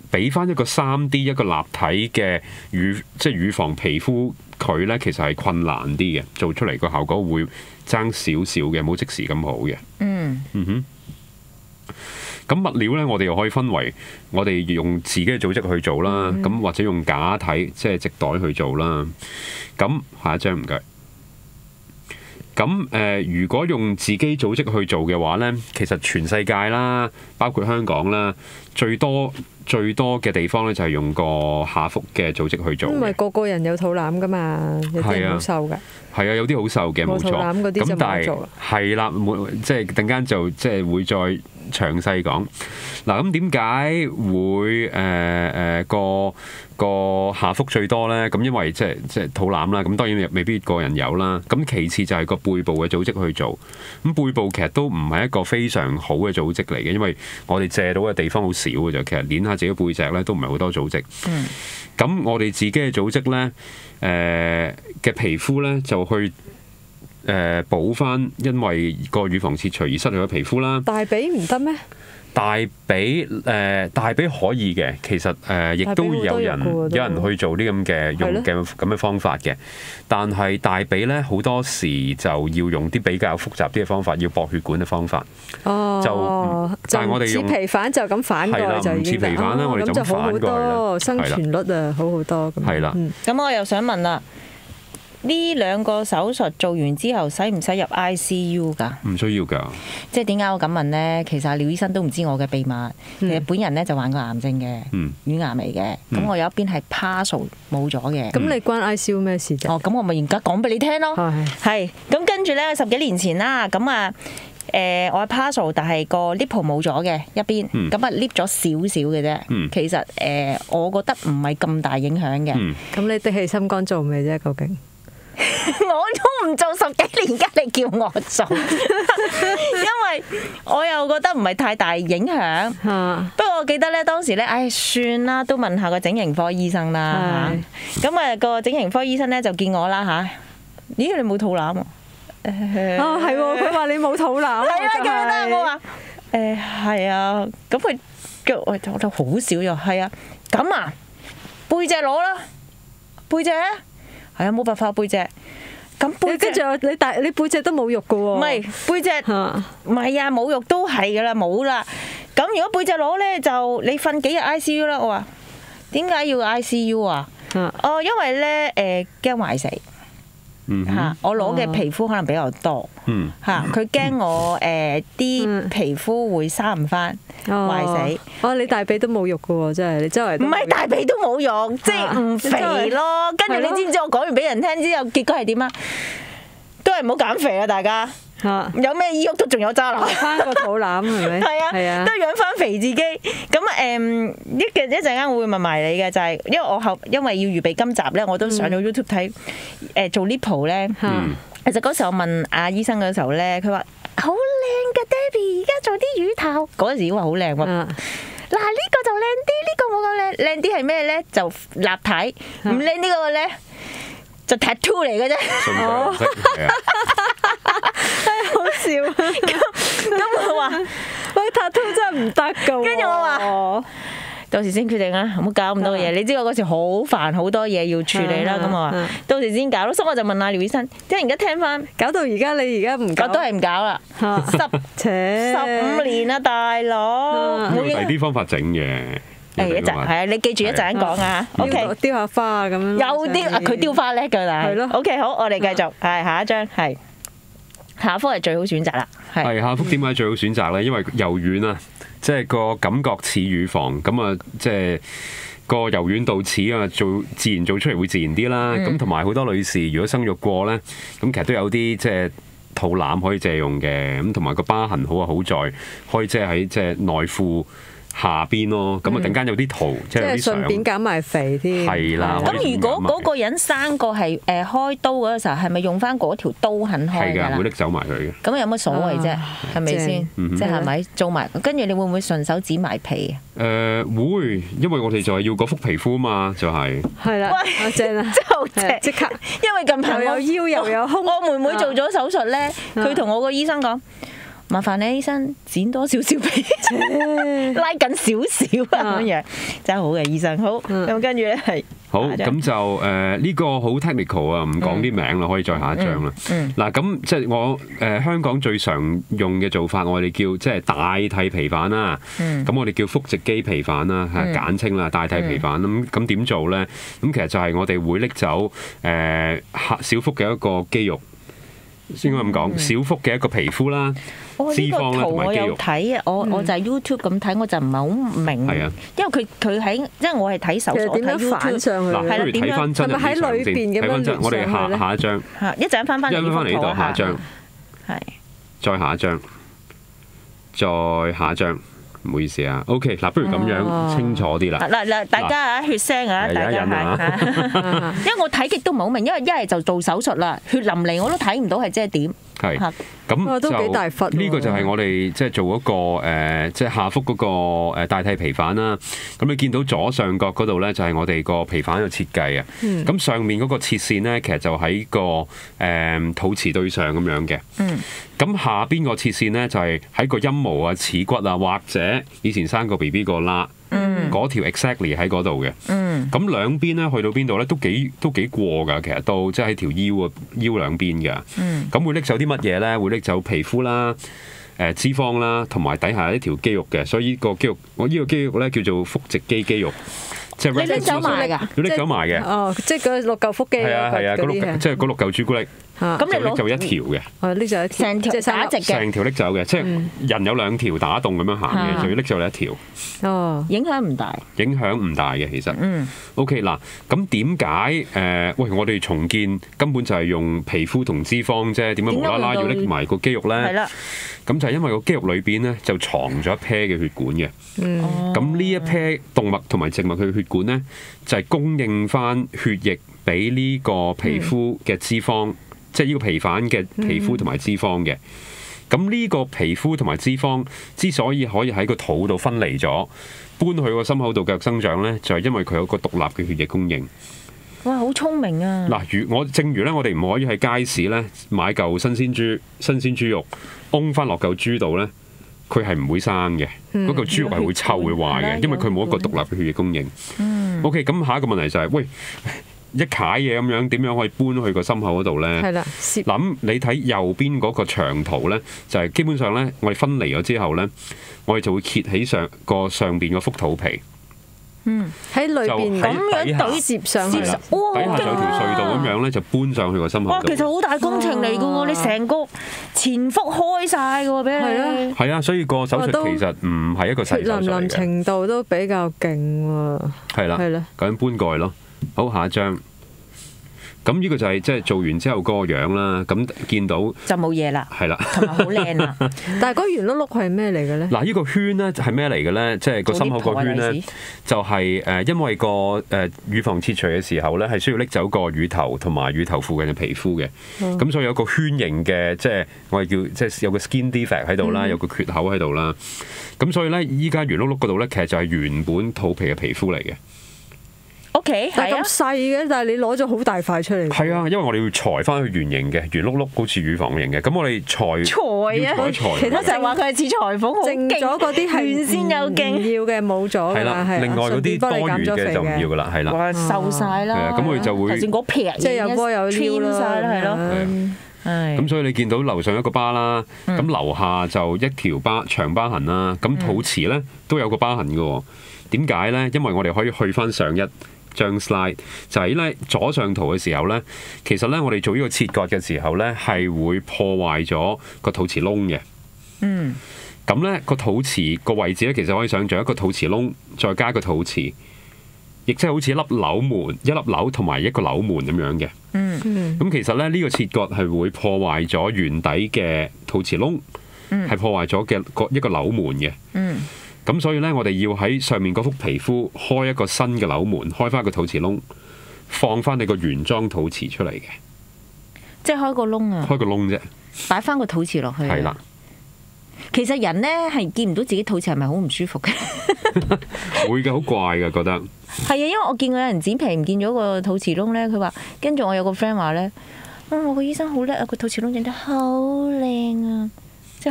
俾翻一個三 D 一個立體嘅乳即係乳房皮膚佢咧，其實係困難啲嘅，做出嚟個效果會爭少少嘅，冇即時咁好嘅。嗯嗯哼。咁物料咧，我哋又可以分為我哋用自己嘅組織去做啦，咁、嗯、或者用假體即係直袋去做啦。咁下一張唔該。咁誒、呃，如果用自己組織去做嘅話咧，其實全世界啦，包括香港啦，最多最多嘅地方咧就係用個下腹嘅組織去做。因為個個人有肚腩噶嘛，有啲人好瘦㗎。係啊，有啲好瘦嘅，冇錯。冇肚腩嗰啲就冇做啦。係啦，即係陣間就即係會再詳細講。嗱，咁點解會誒誒、呃、個個下腹最多咧？咁因為即係即係肚腩啦，咁當然未必個人有啦。咁其次就係個背部嘅組織去做。咁背部其實都唔係一個非常好嘅組織嚟嘅，因為我哋借到嘅地方好少嘅啫。其實捏下自己背脊咧都唔係好多組織。嗯。咁我哋自己嘅組織咧，誒、呃、嘅皮膚咧就去誒、呃、補翻，因為個乳房切除而失去咗皮膚啦。 大髀唔得咩？ 大髀誒、呃、大髀可以嘅，其實誒亦、呃、都有人有人去做啲咁嘅用嘅咁嘅方法嘅，但係大髀咧好多時就要用啲比較複雜啲嘅方法，要駁血管嘅方法。哦，就但係我哋用似皮反就咁反過嚟就已經似皮反啦，我哋就反過嚟啦， 生存率啊好好多。 係啦， 咁、嗯、我又想問啦。呢兩個手術做完之後，使唔使入 I C U 㗎？ 唔需要㗎。即係點解我咁問呢？其實廖醫生都唔知我嘅秘密。其實本人咧就患過癌症嘅，乳癌嚟嘅。咁、嗯、我有一邊係 partial 冇咗嘅。 咁、嗯、你關 I C U 咩事啫？ 哦，咁我咪而家講俾你聽咯。係。咁跟住咧，十幾年前啦，咁啊，誒，我係 partial，但係個 nipple 冇咗嘅一邊，咁啊 lift 咗少少嘅啫。嗯、其實誒、呃，我覺得唔係咁大影響嘅。咁、 嗯、你的氣心肝做未啫？究竟？ 我都唔做十幾年，而家你叫我做，因為我又覺得唔係太大影響。不過我記得咧，當時咧，唉，算啦，都問下個整形科醫生啦。咁啊，個整形科醫生咧就見我啦吓。咦，你冇肚腩啊？ 哦，係喎，佢話你冇肚腩。係啊，記得我話誒係啊，咁佢腳我覺得好少又係啊，咁啊背脊攞啦，背脊。係啊，冇辦法背脊。咁背脊跟住你大你背脊都冇肉噶喎。 唔係背脊，唔係啊，冇肉都係噶啦，冇啦。咁如果背脊攞咧，就你瞓幾日 I C U 啦。我話點解要 I C U 啊？哦，因為咧誒驚壞死。嚇！我攞嘅皮膚可能比較多。嗯。嚇！佢驚我誒啲皮膚會生唔翻，壞死。 哦，你大髀都冇肉嘅喎，真係你周圍。唔係大髀都冇肉，即係唔肥咯。跟住你知唔知我講完俾人聽之後，結果係點啊？都係唔好減肥啊！大家。嚇！有咩醫喐都仲有渣男。 翻個肚腩係咪？ 係啊，係啊，都養翻肥自己。咁誒一嘅一陣間我會問埋你嘅，就係因為我後因為要預備今集咧，我都上咗 YouTube 睇誒做 lipo 咧。其實嗰時候我問阿醫生嘅時候咧，佢話好靚嘅 Debbie，而家做啲乳頭嗰陣時話好靚喎。嗱呢個就靚啲，呢個冇咁靚。靚啲係咩咧？就立體，唔靚呢個咧就 tattoo 嚟嘅啫。 哦， 好笑啊！ 咁咁佢話喂 tattoo 真係唔得噶。 跟住我話到時先決定啊，唔好搞咁多嘢。你知我嗰時好煩，好多嘢要處理啦。咁我話到時先搞咯。所以我就問阿廖醫生，即係而家聽翻， 搞到而家你而家唔搞， 都係唔搞啦。十十五年啦，大佬。 冇第啲方法整嘅。 誒一陣係啊，你記住一陣講啊。O K， 雕下花啊咁樣。 有啲啊，佢雕花叻㗎啦。係咯。O K，好，我哋繼續係下一張係。下腹係最好選擇啦， 係下腹點解最好選擇咧？因為柔軟啊，即係個感覺似乳房，咁啊，即係個柔軟度似啊，做自然做出嚟會自然啲啦。咁同埋好多女士如果生育過咧，咁其實都有啲即係肚腩可以借用嘅，咁同埋個疤痕好啊，好在可以即係喺即係內褲下邊咯，咁啊陣間有啲圖，即係順便減埋肥添。 係啦。 咁如果嗰個人生過係誒開刀嗰個時候，係咪用翻嗰條刀痕開㗎啦？ 係㗎，會拎走埋佢嘅。 咁有乜所謂啫？係咪先？即係係咪做埋？跟住你會唔會順手剪埋皮啊？ 誒會，因為我哋就係要嗰幅皮膚啊嘛，就係。 係啦， 喂， 正啊， 真係好正！ 即刻， 因為近排又有腰又有胸。 我妹妹做咗手術咧，佢同我個醫生講。 麻煩你醫生剪多少少皮，拉緊少少啊咁樣，真係好嘅醫生。好，咁跟住咧係好，咁就誒呢個好 technical 啊，唔講啲名啦，可以再下一張啦。嗱，咁即係我誒香港最常用嘅做法，我哋叫即係代替皮瓣啦。咁我哋叫腹直肌皮瓣啦，係簡稱啦，代替皮瓣。咁咁點做咧？咁其實就係我哋會拎走誒小腹嘅一個肌肉。先咁講，小腹嘅一個皮膚啦、脂肪啦同埋肌肉。 我睇啊，我我就係 YouTube 咁睇，我就唔係好明。 係啊，因為佢佢喺，因為我係睇手術，我睇 YouTube 上去。嗱，不如睇翻真入面上先。睇翻真，我哋下下一張。 嚇！一陣翻翻嚟呢度， 下一張。係。再下一張。再下一張。唔好意思啊 ，OK 嗱，不如咁樣清楚啲啦。嗱嗱，大家啊，血腥啊，大家係，因為我睇極都唔係好明，因為一係就做手術啦，血淋漓我都睇唔到係即係點。係，咁就呢個就係我哋即係做嗰個誒，即係下腹嗰個誒代替皮瓣啦。咁你見到左上角嗰度咧，就係我哋個皮瓣嘅設計啊。咁上面嗰個切線咧，其實就喺個誒肚臍對上咁樣嘅。咁下邊個切線咧，就係喺個陰毛啊、恥骨啊，或者以前生個 B B 個罅。嗯，嗰條 exactly 喺嗰度嘅。嗯，咁兩邊咧去到邊度咧都幾都幾過㗎，其實都即係喺條腰啊腰兩邊㗎。嗯，咁會拎走啲乜嘢咧？會拎走皮膚啦、誒脂肪啦，同埋底下一條肌肉嘅。所以呢個肌肉，我呢個肌肉咧叫做腹直肌肌肉。即係拎走埋㗎，要拎走埋嘅。哦，即係嗰六嚿腹肌。係啊係啊，嗰六即係嗰六嚿朱古力。咁你拎走一條嘅。哦，拎走一條。成條打直嘅。成條拎走嘅，即係人有兩條打洞咁樣行嘅，仲要拎走你一條。哦，影響唔大。影響唔大嘅其實。嗯。OK 嗱，咁點解誒？喂，我哋重建根本就係用皮膚同脂肪啫，點解無啦啦要拎埋個肌肉咧？係啦。咁就係因為個肌肉裏邊咧就藏咗一 pair 嘅血管嘅。嗯。咁呢一 pair 動脈同埋靜脈嘅血管咧，就係供應翻血液俾呢個皮膚嘅脂肪，嗯、即係呢個皮瓣嘅皮膚同埋脂肪嘅。咁呢、嗯、個皮膚同埋脂肪之所以可以喺個肚度分離咗，搬去個心口度繼續生長咧，就係、是、因為佢有個獨立嘅血液供應。哇！好聰明啊！嗱，如我正如咧，我哋唔可以喺街市咧買嚿新鮮豬、新鮮豬肉，㧬翻落嚿豬度咧。佢係唔會生嘅，嗰、嗯、嚿豬肉係會臭會壞嘅，因為佢冇一個獨立嘅血液供應。嗯、OK，咁下一個問題就係、是，喂，一攤嘢咁樣點樣可以搬去個心口嗰度咧？係啦，諗你睇右邊嗰個長圖咧，就係、是、基本上咧，我哋分離咗之後咧，我哋就會揭起上個上邊個腹肚皮。嗯，喺裏邊咁樣對接上去，底下上條隧道咁樣咧，就搬上去個心口。哇，其實好大工程嚟㗎喎！你成個前腹開晒㗎喎，俾你。係啊，所以個手術其實唔係一個細手術嚟嘅。血淋淋程度都比較勁喎。係啦，係啦，咁樣搬過去咯。好，下一張。咁呢個就係即係做完之後個樣啦，咁見到就冇嘢啦，係啦，同埋好靚啦。但係嗰圓碌碌係咩嚟嘅咧？嗱，呢個圈咧係咩嚟嘅咧？即係個心口個圈咧，就係誒因為個誒乳房切除嘅時候咧，係需要拎走個乳頭同埋乳頭附近嘅皮膚嘅，咁、嗯、所以有個圈形嘅，即係我哋叫即係有個 skin defect 喺度啦，有個缺口喺度啦。咁所以咧，依家圓碌碌嗰度咧，其實就係原本肚皮嘅皮膚嚟嘅。O K，但係咁細嘅，但係你攞咗好大塊出嚟。係啊，因為我哋要裁翻去圓形嘅，圓碌碌好似乳房形嘅。咁我哋裁裁啊，其他就係話佢係似裁縫，好勁咗嗰啲係原先有勁要嘅冇咗㗎啦。係另外嗰啲多餘嘅就唔要㗎啦，係啦。哇，瘦曬啦！咁我哋就會就算嗰撇即係有波有腰啦，係咯。係。咁所以你見到樓上一個疤啦，咁樓下就一條疤長疤痕啦。咁肚臍咧都有個疤痕㗎喎。點解咧？因為我哋可以去翻上一張 slide 就係咧左上圖嘅時候咧，其實咧我哋做呢個切割嘅時候咧，係會破壞咗個肚臍窿嘅。嗯，咁咧個肚臍個位置咧，其實可以想像一個肚臍窿，再加個肚臍，亦即係好似一粒扭門、一粒扭同埋一個扭門咁樣嘅。嗯嗯，咁其實咧呢個切割係會破壞咗原底嘅肚臍窿，係、嗯、破壞咗嘅個一個扭門嘅。嗯。咁所以咧，我哋要喺上面嗰幅皮膚開一個新嘅扭門，開翻個肚臍窿，放翻你個原裝肚臍出嚟嘅。即係開個窿啊！開個窿啫，擺翻個肚臍落去。係啦。其實人咧係見唔到自己肚臍係咪好唔舒服嘅？會嘅，好怪嘅，覺得。係啊，因為我見過有人剪皮唔見咗個肚臍窿咧，佢話跟住我有個 friend 話咧，啊我個醫生好叻啊，個肚臍窿整得好靚啊！即係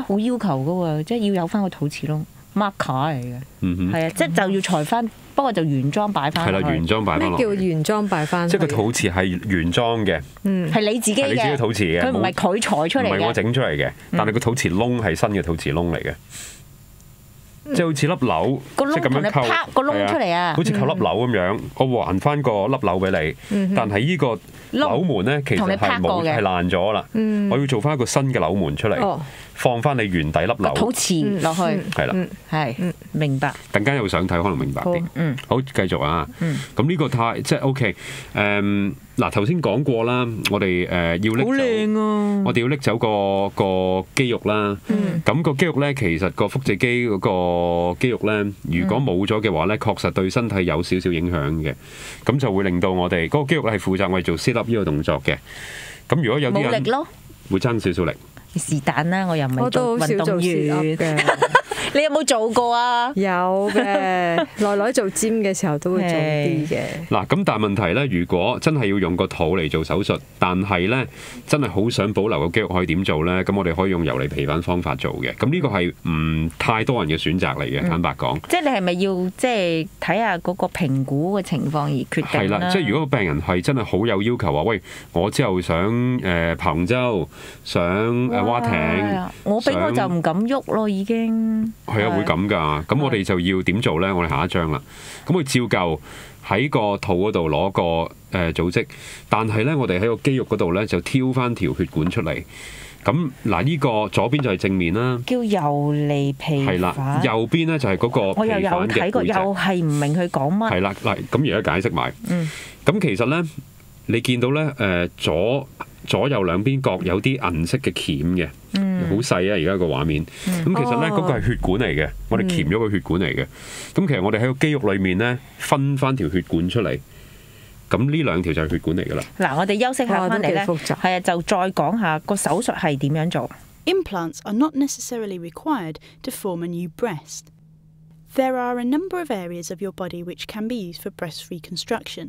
好要求噶喎，即係要有翻個肚臍窿 marker 嚟嘅。嗯哼，係啊，即係就要裁翻，不過就原裝擺翻。係啦， 原裝擺翻落。 咩叫原裝擺翻？ 即係個肚臍係原裝嘅。 嗯，係你自己嘅。係你自己肚臍嘅，佢唔係佢裁出嚟嘅。 唔係我整出嚟嘅，但係個肚臍窿係新嘅肚臍窿嚟嘅。即係好似粒紐，即係咁樣扣個窿出嚟啊！ 好似扣粒紐咁樣，我還翻個粒紐俾你。但係呢個紐門咧，其實係冇係爛咗啦。我要做翻一個新嘅紐門出嚟，放翻你原底粒紐肚臍落去。係啦，係明白。 突然間有想睇，可能明白啲。嗯，好，繼續啊。咁呢個太即係 OK。誒嗱，頭先講過啦，我哋誒要拎走，好靚啊！我哋要拎走個個肌肉啦。咁個肌肉咧，其實個腹直肌嗰個肌肉咧，如果冇咗嘅話咧，確實對身體有少少影響嘅。咁就會令到我哋嗰個肌肉係負責我哋做 sit up 呢個動作嘅。咁如果有啲人冇力咯，會爭少少力。 是但啦，我又唔係做運動員嘅。你有冇做過啊？ 有嘅，耐耐做 gym 嘅時候都會做啲嘅。 嗱，咁但係問題咧，如果真係要用個肚嚟做手術，但係咧真係好想保留個肌肉，可以點做咧？咁我哋可以用游離皮瓣方法做嘅。咁呢個係唔太多人嘅選擇嚟嘅，坦白講。 即係你係咪要即係睇下嗰個評估嘅情況而決定啦？ 係啦，即係如果個病人係真係好有要求話，喂，我之後想誒爬龍舟，想誒划艇， 我俾我就唔敢喐咯，已經。 係啊，會咁㗎。咁我哋就要點做咧？我哋下一章啦。咁佢照舊喺個肚嗰度攞個誒組織，但係咧我哋喺個肌肉嗰度咧就挑翻條血管出嚟。咁嗱，呢個左邊就係正面啦， 叫游離皮瓣。係啦， 右邊咧就係嗰個皮瓣嘅背脊。我又有睇過， 又係唔明佢講乜。 係啦，嗱，咁而家解釋埋。嗯。咁其實咧，你見到咧誒左左右兩邊各有啲銀色嘅鉗嘅。好細啊！而家個畫面，咁、嗯、其實咧嗰、哦、個係血管嚟嘅，我哋鉗咗個血管嚟嘅。咁、嗯、其實我哋喺個肌肉裏面咧分翻條血管出嚟，咁呢兩條就係血管嚟噶啦。 嗱，我哋休息下翻嚟咧，係啊，就再講下個手術係點樣做。 Implants are not necessarily required to form a new breast. There are a number of areas of your body which can be used for breast reconstruction.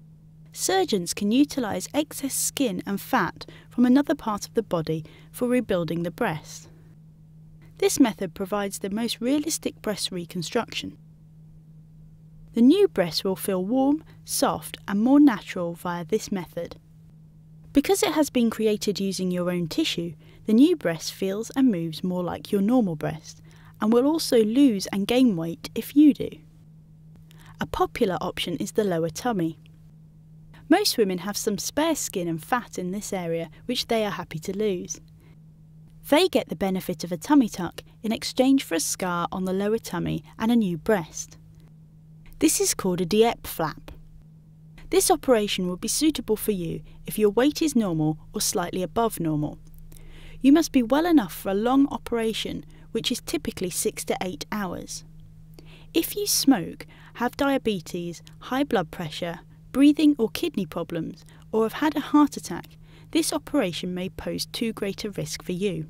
Surgeons can utilize excess skin and fat from another part of the body for rebuilding the breast. This method provides the most realistic breast reconstruction. The new breast will feel warm, soft, and more natural via this method. Because it has been created using your own tissue, the new breast feels and moves more like your normal breast, and will also lose and gain weight if you do. A popular option is the lower tummy. Most women have some spare skin and fat in this area which they are happy to lose. They get the benefit of a tummy tuck in exchange for a scar on the lower tummy and a new breast. This is called a Dieppe flap. This operation will be suitable for you if your weight is normal or slightly above normal. You must be well enough for a long operation, which is typically six to eight hours. If you smoke, have diabetes, high blood pressure, breathing or kidney problems, or have had a heart attack, this operation may pose too great a risk for you.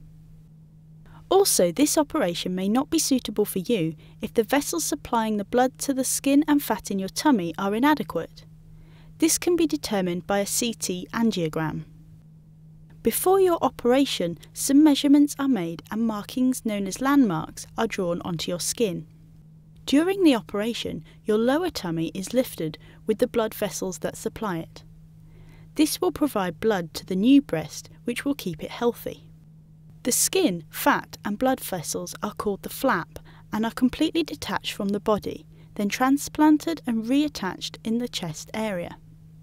Also, this operation may not be suitable for you if the vessels supplying the blood to the skin and fat in your tummy are inadequate. This can be determined by a C T angiogram. Before your operation, some measurements are made and markings known as landmarks are drawn onto your skin. During the operation, your lower tummy is lifted with the blood vessels that supply it. This will provide blood to the new breast, which will keep it healthy. The skin, fat and blood vessels are called the flap and are completely detached from the body, then transplanted and reattached in the chest area.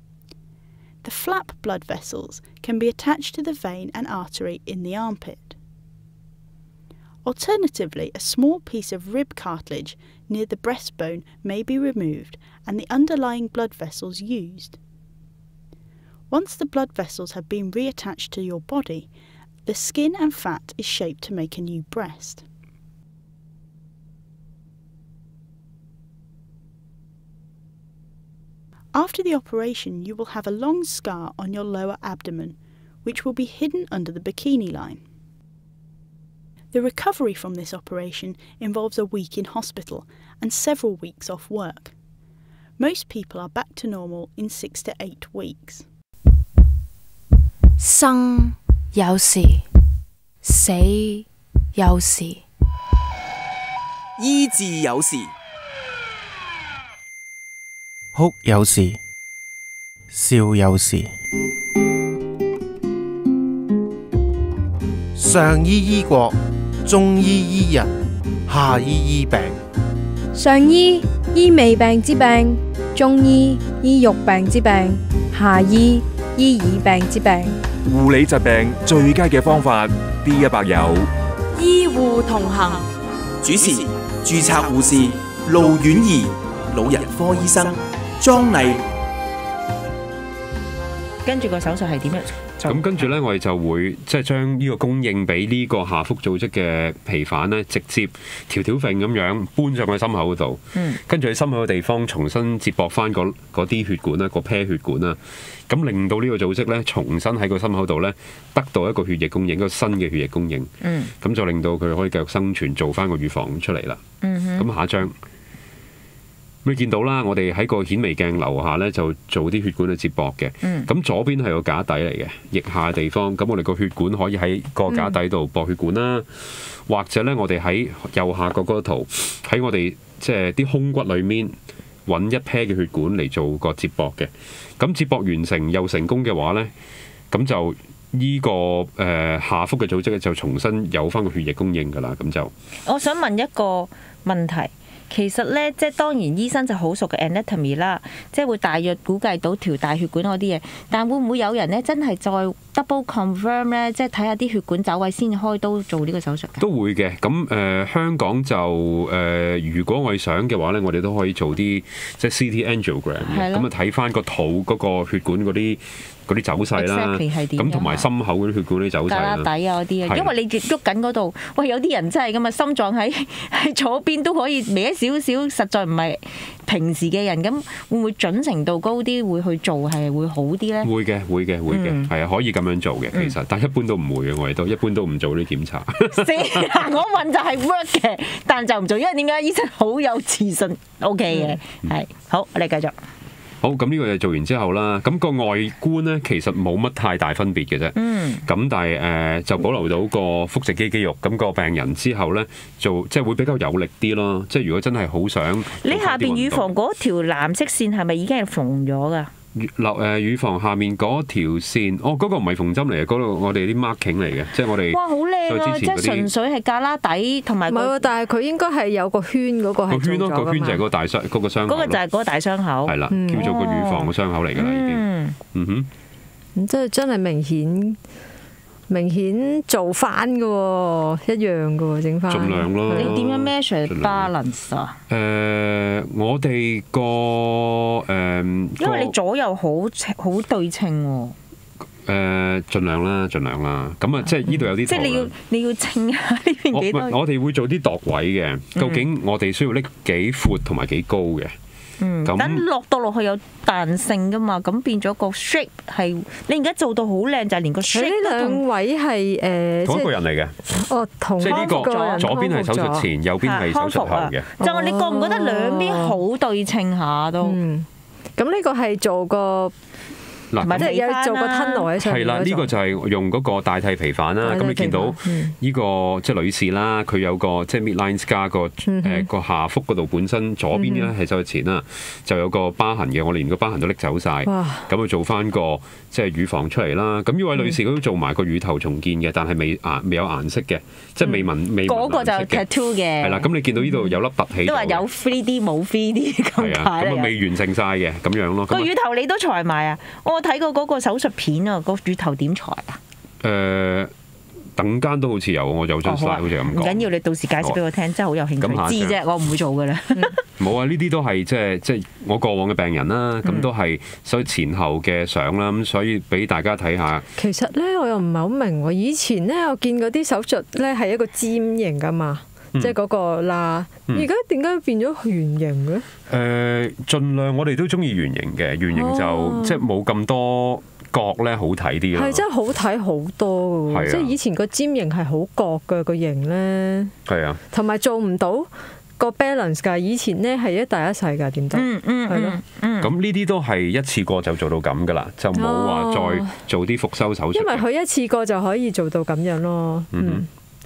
The flap blood vessels can be attached to the vein and artery in the armpit. Alternatively, a small piece of rib cartilage near the breastbone may be removed and the underlying blood vessels used. Once the blood vessels have been reattached to your body, the skin and fat is shaped to make a new breast. After the operation, you will have a long scar on your lower abdomen, which will be hidden under the bikini line. The recovery from this operation involves a week in hospital and several weeks off work. Most people are back to normal in six to eight weeks. 生有時，死有時， 醫治有時， 哭有時，笑有時。上醫醫國，中醫醫人，下醫醫病。 上醫醫未病之病，中醫醫肉病之病，下醫醫耳病之病。 護理疾病最佳嘅方法 ，D 一百有醫護同行。 主持註冊護士盧婉儀，老人科醫生莊麗。 跟住個手術係點樣？ 咁跟住咧，我哋就會即係將呢個供應俾呢個下腹組織嘅皮瓣咧，直接條條揈咁樣搬上去心口度。嗯。跟住喺心口嘅地方重新接駁翻嗰啲血管啦，個 pair 血管啦，咁令到呢個組織咧重新喺個心口度咧得到一個血液供應，一個新嘅血液供應。嗯。咁就令到佢可以繼續生存，做翻個乳房出嚟啦。嗯哼。咁下一張。你見到啦，我哋喺個顯微鏡樓下咧就做啲血管去接駁嘅。咁、嗯、左邊係個架底嚟嘅，腋下嘅地方。咁我哋個血管可以喺個架底度駁血管啦，嗯、或者咧我哋喺右下角嗰個圖喺我哋即係啲胸骨裏面揾一 pair 嘅血管嚟做個接駁嘅。咁接駁完成又成功嘅話咧，咁就呢、這個誒、呃、下腹嘅組織就重新有翻個血液供應㗎啦。咁就我想問一個問題。其實咧，即係當然醫生就好熟嘅 anatomy 啦，即係會大約估計到條大血管嗰啲嘢。但會唔會有人咧真係再 double confirm 咧，即係睇下啲血管走位先開刀做呢個手術嘅？都會嘅。咁誒、呃、香港就誒、呃，如果我哋想嘅話咧，我哋都可以做啲即係 C T angiogram 嘅，咁啊睇翻個肚嗰個血管嗰啲。嗰啲走勢啦，咁同埋心口嗰啲血管啲走勢啦， 底啊嗰啲啊，因為你喐緊嗰度，喂有啲人真係咁啊，心臟喺喺左邊都可以歪少少，實在唔係平時嘅人，咁會唔會準程度高啲會去做係會好啲咧？會嘅，會嘅，會嘅，係啊，可以咁樣做嘅，其實，但係一般都唔會嘅，我哋都一般都唔做呢啲檢查。死啦！我問就係 work 嘅，但就唔做，因為點解醫生好有自信 ？OK 嘅，係好，我哋繼續。 好，咁呢個就做完之後啦，咁、個外觀咧其實冇乜太大分別嘅啫。嗯。咁但係誒、呃、就保留到個腹直肌肌肉，咁、個病人之後咧做即係會比較有力啲咯。即係如果真係好想， 你下邊乳房嗰條藍色線係咪已經係縫咗㗎？ 落誒乳房下面嗰條線，哦嗰、嗰個唔係縫針嚟嘅，嗰度我哋啲 marking 嚟嘅，即係我哋哇好靚啊！即係純粹係胳肋底同埋唔係喎， 但係佢應該係有個圈嗰個係圈咯，個圈就係嗰個大傷嗰個傷口。 嗰個就係嗰個大傷口。係啦， 叫做個乳房嘅傷口嚟㗎啦，已經。嗯，嗯哼。 咁即係真係明顯。明顯做翻嘅喎，一樣嘅喎，整翻。 盡量咯。 你點樣 measure balance 啊？ 誒、呃，我哋個誒， 因為你左右好好對稱喎。 誒，盡量啦，盡量啦。咁啊，即係呢度有啲。即係你要你要稱下呢邊幾多？ 我哋會做啲度位嘅，究竟我哋需要拎幾闊同埋幾高嘅。 嗯，咁落到落去有彈性噶嘛，咁變咗個 shape 係你而家做到好靚，就係、是、連個 shape 呢兩位係誒、呃、 同一個人嚟嘅。 哦，同即係呢個左邊係手術前，右邊係手術後嘅。 就你覺唔覺得兩邊好對稱下都？ 嗯，咁呢個係做個。 嗱， 即係有做個吞落喺上面。 係啦，呢個就係用嗰個大體皮瓣啦。咁你見到呢個即係女士啦，佢有個即係 midline scar 個誒個下腹嗰度本身左邊咧係手術前啦，就有個疤痕嘅。我哋連個疤痕都拎走晒，咁佢做翻個即係乳房出嚟啦。咁呢位女士佢都做埋個乳頭重建嘅，但係未顏未有顏色嘅，即係未紋未。 嗰個就 tattoo 嘅。係啦，咁你見到呢度有粒凸起。 都話有 three D 冇 three D 咁解。 係啊，咁啊未完成晒嘅咁樣咯。 個乳頭你都裁埋啊？我睇過嗰個手術片啊，個乳頭點裁啊？ 誒，等間都好似有，我有張 slide 好似咁講。 唔緊要，你到時解釋俾我聽，真係好有興趣知啫，我唔會做噶啦。 冇啊，呢啲都係即係即係我過往嘅病人啦，咁都係所以前後嘅相啦，咁所以俾大家睇下。 其實咧，我又唔係好明喎。以前咧，我見嗰啲手術咧係一個尖形噶嘛。即係嗰個啦，而家點解變咗圓形嘅？誒、 呃，盡量我哋都中意圓形嘅，圓形就、哦、即係冇咁多角咧，好睇啲咯。係真係好睇好多嘅，即係以前個尖形係好角嘅個形咧。係啊，同埋做唔到個 balance 㗎。以前咧係一大一細㗎，點得？嗯嗯，係咯。 咁呢啲都係一次過就做到咁㗎啦，就冇話再做啲復修手術。 因為佢一次過就可以做到咁樣咯。嗯。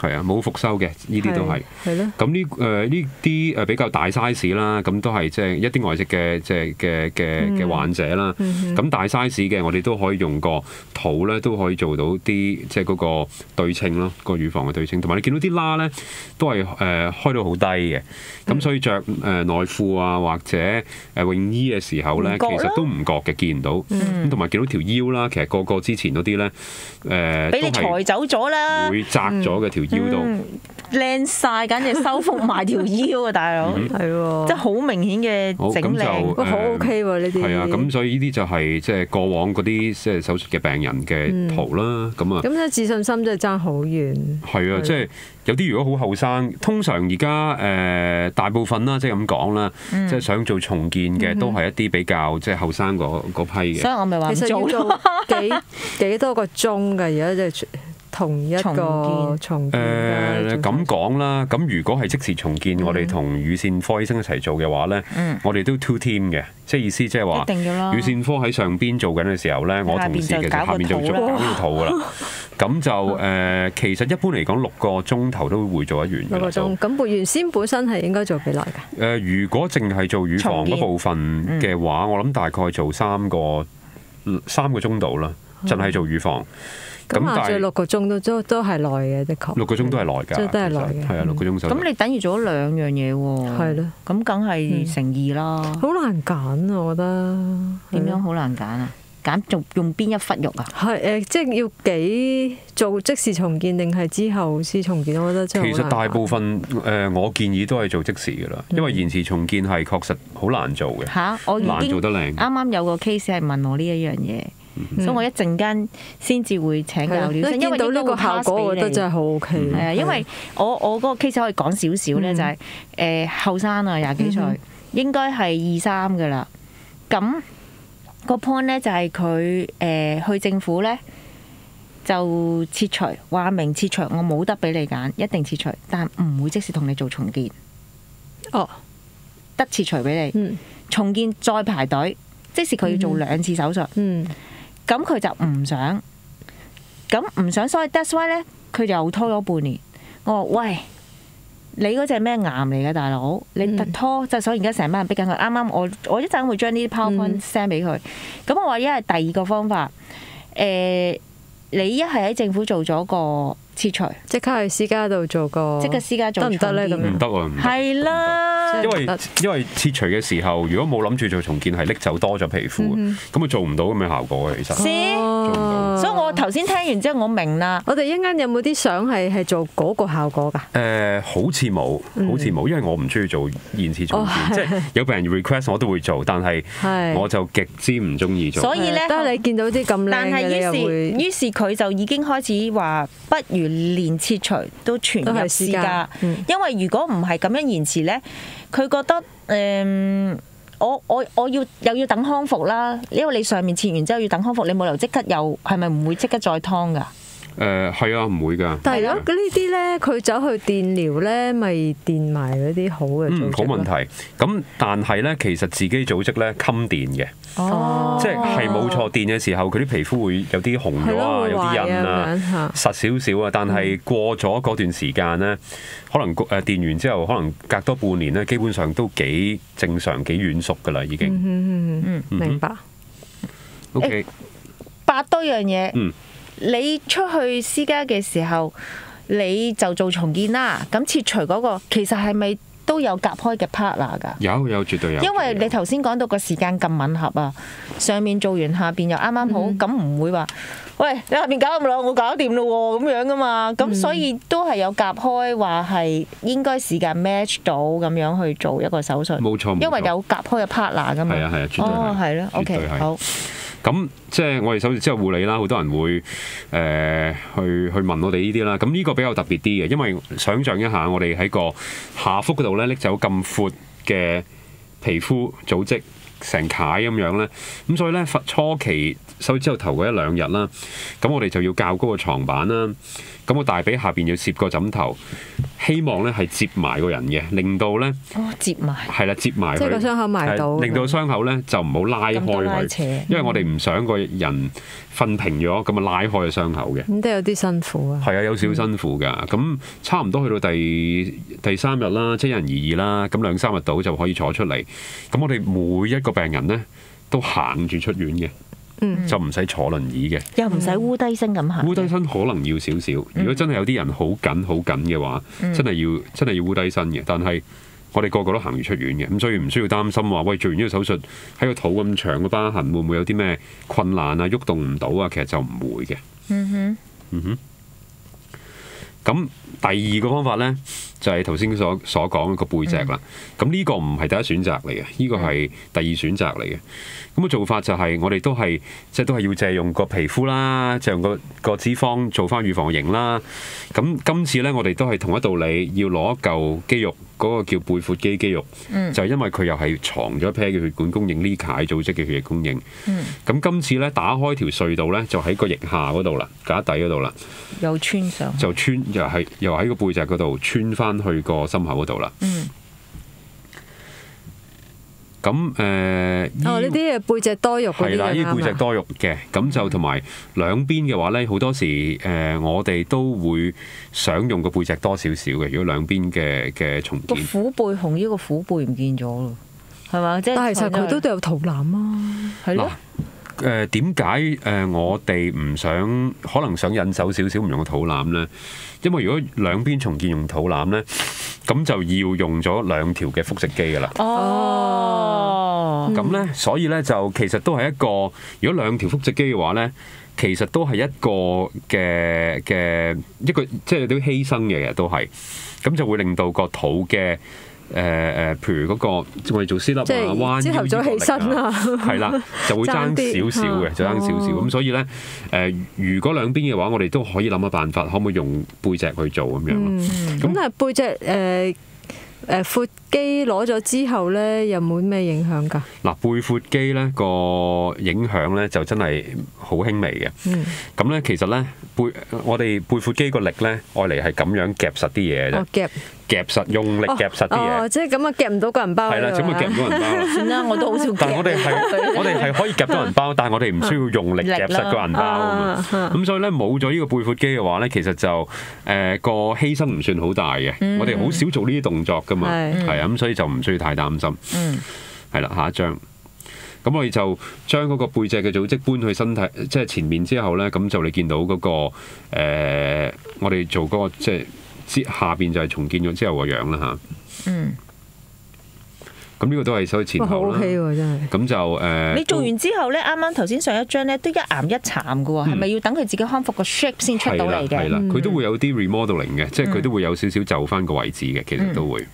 係啊，冇復修嘅，呢啲都係。係咯。咁呢誒呢啲誒比較大 size 啦，咁都係即係一啲外籍嘅即係嘅嘅嘅患者啦。咁、嗯嗯、大 size 嘅我哋都可以用個圖咧，都可以做到啲即係嗰個對稱咯，個乳房嘅對稱。同埋你見到啲拉咧都係誒、呃、開到好低嘅，咁、嗯、所以着誒內褲啊或者誒泳衣嘅時候咧，其實都唔覺嘅，見唔到。咁同埋見到條腰啦，其實個個之前嗰啲咧誒俾你裁走咗啦， 會窄咗嘅條腰度。 靚晒，簡直收復埋條腰啊，大佬，係喎，即係好明顯嘅整靚， 好 OK 喎呢啲。 係啊，咁所以呢啲就係即係過往嗰啲即係手術嘅病人嘅圖啦。咁啊， 咁咧自信心真係爭好遠。係啊，即係有啲如果好後生，通常而家誒大部分啦，即係咁講啦，即係想做重建嘅都係一啲比較即係後生嗰嗰批嘅。 所以我咪話其實要做幾幾多個鐘㗎，而家即係。同一個重建誒咁講啦，咁如果係即時重建，我哋同乳腺科醫生一齊做嘅話咧，我哋都 two team 嘅，即係意思即係話乳腺科喺上邊做緊嘅時候咧，我同事其實下邊就做搞個肚噶啦。咁就誒，其實一般嚟講六個鐘頭都會做得完嘅。六個鐘咁，原先本身係應該做幾耐㗎？ 誒，如果淨係做乳房嗰部分嘅話，我諗大概做三個三個鐘度啦，淨係做乳房。 咁但係六個鐘都都都係耐嘅，的確。 六個鐘都係耐㗎， 即係都係耐嘅。 係啊，六個鐘就。 咁你等於做咗兩樣嘢喎。 係咯。 咁梗係乘二啦。 好難揀啊！我覺得。 點樣好難揀啊？揀做用邊一忽肉啊？ 係誒，即係要幾做即時重建定係之後先重建？我覺得真係。 其實大部分誒，我建議都係做即時㗎啦，因為延遲重建係確實好難做嘅。 嚇！我已經難做得靚。 啱啱有個 case 係問我呢一樣嘢。嗯、所以我一陣間先至會請教療生，因為到呢個效果，我覺得真係好 OK。 係啊，因為我我嗰個 case 可以講少少咧，就係誒後生啊，廿幾歲，嗯、應該係二三㗎啦。咁個 point 咧就係佢誒去政府咧就切除，話明切除，我冇得俾你揀，一定切除，但唔會即時同你做重建。 哦， 得切除俾你，嗯、重建再排隊，即使佢要做兩次手術。嗯。咁佢就唔想，咁唔想，所以 that's why 咧，佢就又拖咗半年。我話喂，你嗰隻咩癌嚟嘅大佬？你拖，即係、嗯、所以而家成班人逼緊佢。啱啱我我一陣會將呢啲 PowerPoint send 俾佢。咁、嗯、我話一係第二個方法，誒、呃，你一係喺政府做咗個切除， 即刻去私家度做個， 即刻私家做得唔得咧？咁樣唔得啊！ 係啦。 因為因為切除嘅時候，如果冇諗住做重建，係拎走多咗皮膚，咁佢、嗯、做唔到咁嘅效果嘅，其實。 做唔到。所以我頭先聽完之後，我明啦。 我哋一陣間有冇啲相係係做嗰個效果㗎？誒、 呃，好似冇，好似冇，因為我唔中意做延遲重建，哦、即係有病人 request 我都會做，但係我就極之唔中意做。 所以咧， 當你見到啲咁靚嘅，你又會。 於是佢就已經開始話，不如連切除都全入私家，嗯、因為如果唔係咁樣延遲咧，佢覺得。誒、嗯，我我我要又要等康復啦，因為你上面切完之後要等康復，你冇理由即刻又係咪唔會即刻再劏㗎？ 誒係啊，唔會㗎。 但係如果呢啲咧，佢走去電療咧，咪電埋嗰啲好嘅組織。嗯， 好問題。咁但係咧，其實自己組織咧襟電嘅。哦。即係係冇錯，電嘅時候佢啲皮膚會有啲紅咗啊，有啲印啊，實少少啊。但係過咗嗰段時間咧，可能誒電完之後，可能隔多半年咧，基本上都幾正常、幾軟熟㗎啦，已經。 嗯嗯嗯嗯，明白。 OK。 八多樣嘢。嗯。你出去私家嘅時候，你就做重建啦。咁切除嗰個其實係咪都有隔開嘅 partner 㗎？有有絕對有。 因為你頭先講到個時間咁吻合啊，上面做完，下邊又啱啱好，咁唔、嗯、會話，喂，你下邊搞咁耐，我搞掂咯喎，咁樣㗎嘛。咁所以都係有隔開，話係應該時間 match 到咁樣去做一個手術。 冇錯， 因為有隔開嘅 partner 㗎嘛。 係啊係啊，絕對係。 哦，係咯 ，OK，好。 咁即係我哋手術之後護理啦，好多人會誒、呃、去去問我哋呢啲啦。咁呢個比較特別啲嘅，因為想像一下，我哋喺個下腹嗰度咧拎走咁闊嘅皮膚組織， 成楷咁樣咧。咁所以咧，初期手術之後頭嗰一兩日啦，咁我哋就要較高個床板啦。咁個大髀下邊要攝個枕頭，希望咧係接埋個人嘅，令到咧哦接埋係啦，接埋佢， 即係個傷口埋到， 令到個傷口咧就唔好拉開佢，因為我哋唔想個人瞓平咗，咁啊拉開個傷口嘅。 咁都有啲辛苦啊。 係啊，有少少辛苦㗎。咁、嗯、差唔多去到第第三日啦，即係人而異啦，咁兩三日到就可以坐出嚟。咁我哋每一個病人咧都行住出院嘅。嗯、就唔使坐輪椅嘅， 又唔使烏低身咁行。 烏低身可能要少少，如果真係有啲人好緊好緊嘅話，嗯、真係要真係要烏低身嘅。但係我哋個個都行住出院嘅，咁所以唔需要擔心話，喂，做完呢個手術喺個肚咁長嘅疤痕會唔會有啲咩困難啊？喐動唔到啊？其實就唔會嘅。嗯哼，嗯哼。咁第二個方法咧，就係頭先所所講個背脊啦。咁呢、嗯、個唔係第一選擇嚟嘅，呢、這個係第二選擇嚟嘅。咁個做法就係我哋都係即係都係要借用個皮膚啦，借用個個脂肪做翻預防型啦。咁今次咧，我哋都係同一道理，要攞一嚿肌肉，嗰、那個叫背闊肌肌肉，嗯、就係因為佢又係藏咗一批嘅血管供應呢塊組織嘅血液供應。咁、嗯、今次咧打開條隧道咧，就喺個腋下嗰度啦，架底嗰度啦， 又穿上， 就穿又係又喺個背脊嗰度穿翻去個心口嗰度啦。嗯咁誒，呃、 哦，呢啲係背脊多肉嗰啲係啦， 呢啲背脊多肉嘅，咁就同埋兩邊嘅話咧，好多時誒、呃，我哋都會想用個背脊多少少嘅。如果兩邊嘅嘅重建， 個虎背熊呢個虎背唔見咗咯，係嘛？即係但係其實佢都都有肚腩啊，係咯。 誒點解誒我哋唔想可能想忍手少少唔用個肚腩咧？因為如果兩邊重建用肚腩咧，咁就要用咗兩條嘅腹直肌噶啦。哦，咁咧，所以咧就其實都係一個，如果兩條腹直肌嘅話咧，其實都係一個嘅嘅一個，即係有啲犧牲嘅，其實都係，咁就會令到個肚嘅。誒誒、呃，譬如嗰、那個我哋做 sit up 啊，彎腰朝頭早起身啊， 係啦，就會爭少少嘅，就爭少少。咁、哦、所以咧，誒、呃，如果兩邊嘅話，我哋都可以諗下辦法，可唔可以用背脊去做咁樣咯？咁、 嗯、但係背脊誒。呃誒闊肌攞咗之後咧，有冇咩影響㗎？ 嗱，背闊肌咧個影響咧就真係好輕微嘅。嗯。咁咧其實咧背我哋背闊肌個力咧，愛嚟係咁樣夾實啲嘢啫。 哦，夾夾實，用力夾實啲嘢。 哦，即係咁啊，夾唔到個人包。 係啦，咁啊夾唔到人包啦。 算啦，我都好少夾。 但係我哋係我哋係可以夾到人包，但係我哋唔需要用力夾實個人包啊嘛。咁所以咧冇咗呢個背闊肌嘅話咧，其實就誒個犧牲唔算好大嘅。我哋好少做呢啲動作㗎嘛。係啊。咁所以就唔需要太擔心。嗯，係啦，下一張。咁我哋就將嗰個背脊嘅組織搬去身體，即係前面之後咧，咁就你見到嗰、嗰個、呃、我哋做嗰、嗰個即係之下邊就係重建咗之後個樣啦吓。嗯。咁呢個都係手術前後啦。 O K 喎，真係。 咁就誒。呃、 你做完之後咧，啱啱頭先上一張咧都一岩一巉嘅喎，係咪、嗯、要等佢自己康復個 shape 先出到嚟嘅？ 係啦，佢都會有啲 remodeling 嘅，嗯、即係佢都會有少少就翻個位置嘅，其實都會。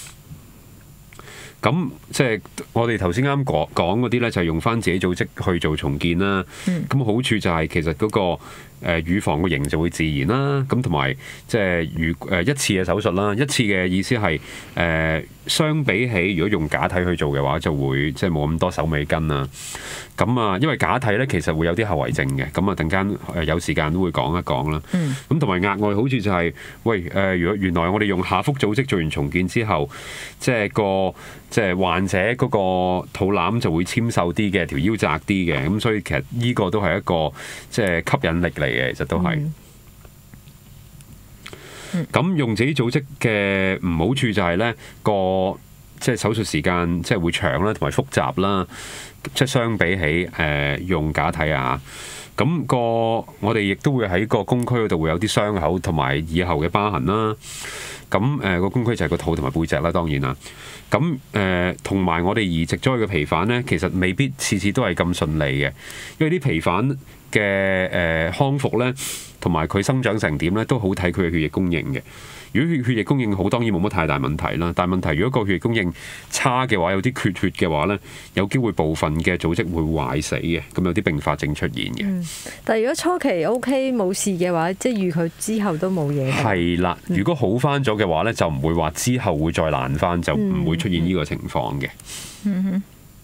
咁即係我哋頭先啱講講嗰啲咧，就係用翻自己組織去做重建啦。咁、嗯、好處就係其實嗰、嗰個誒乳房個型就會自然啦。咁同埋即係如誒一次嘅手術啦，一次嘅意思係誒、呃、相比起如果用假體去做嘅話，就會即係冇咁多手尾跟啦。咁啊，因為假體咧其實會有啲後遺症嘅。咁啊，陣間誒有時間都會講一講啦。咁同埋額外好處就係、是，喂誒、呃，如果原來我哋用下腹組織做完重建之後，即係個即係患者嗰個肚腩就會纖瘦啲嘅，條腰窄啲嘅，咁所以其實呢個都係一個即係吸引力嚟嘅，其實都係。咁、嗯、用自己組織嘅唔好處就係咧個即係手術時間即係會長啦，同埋複雜啦，即係相比起誒、呃、用假體啊，咁、那個我哋亦都會喺個弓區嗰度會有啲傷口同埋以後嘅疤痕啦。咁誒個弓區就係個肚同埋背脊啦，當然啦。咁誒同埋我哋移植咗佢嘅皮瓣咧，其實未必次次都係咁順利嘅，因為啲皮瓣嘅誒、呃、康復咧，同埋佢生長成點咧，都好睇佢嘅血液供應嘅。如果血血液供應好，當然冇乜太大問題啦。但係問題，如果個血液供應差嘅話，有啲缺血嘅話咧，有機會部分嘅組織會壞死嘅，咁有啲併發症出現嘅、嗯。 但係如果初期 O K 冇事嘅話，即係預佢之後都冇嘢。 係啦，如果好翻咗嘅話咧，就唔會話之後會再爛翻，就唔會出現呢個情況嘅。嗯哼。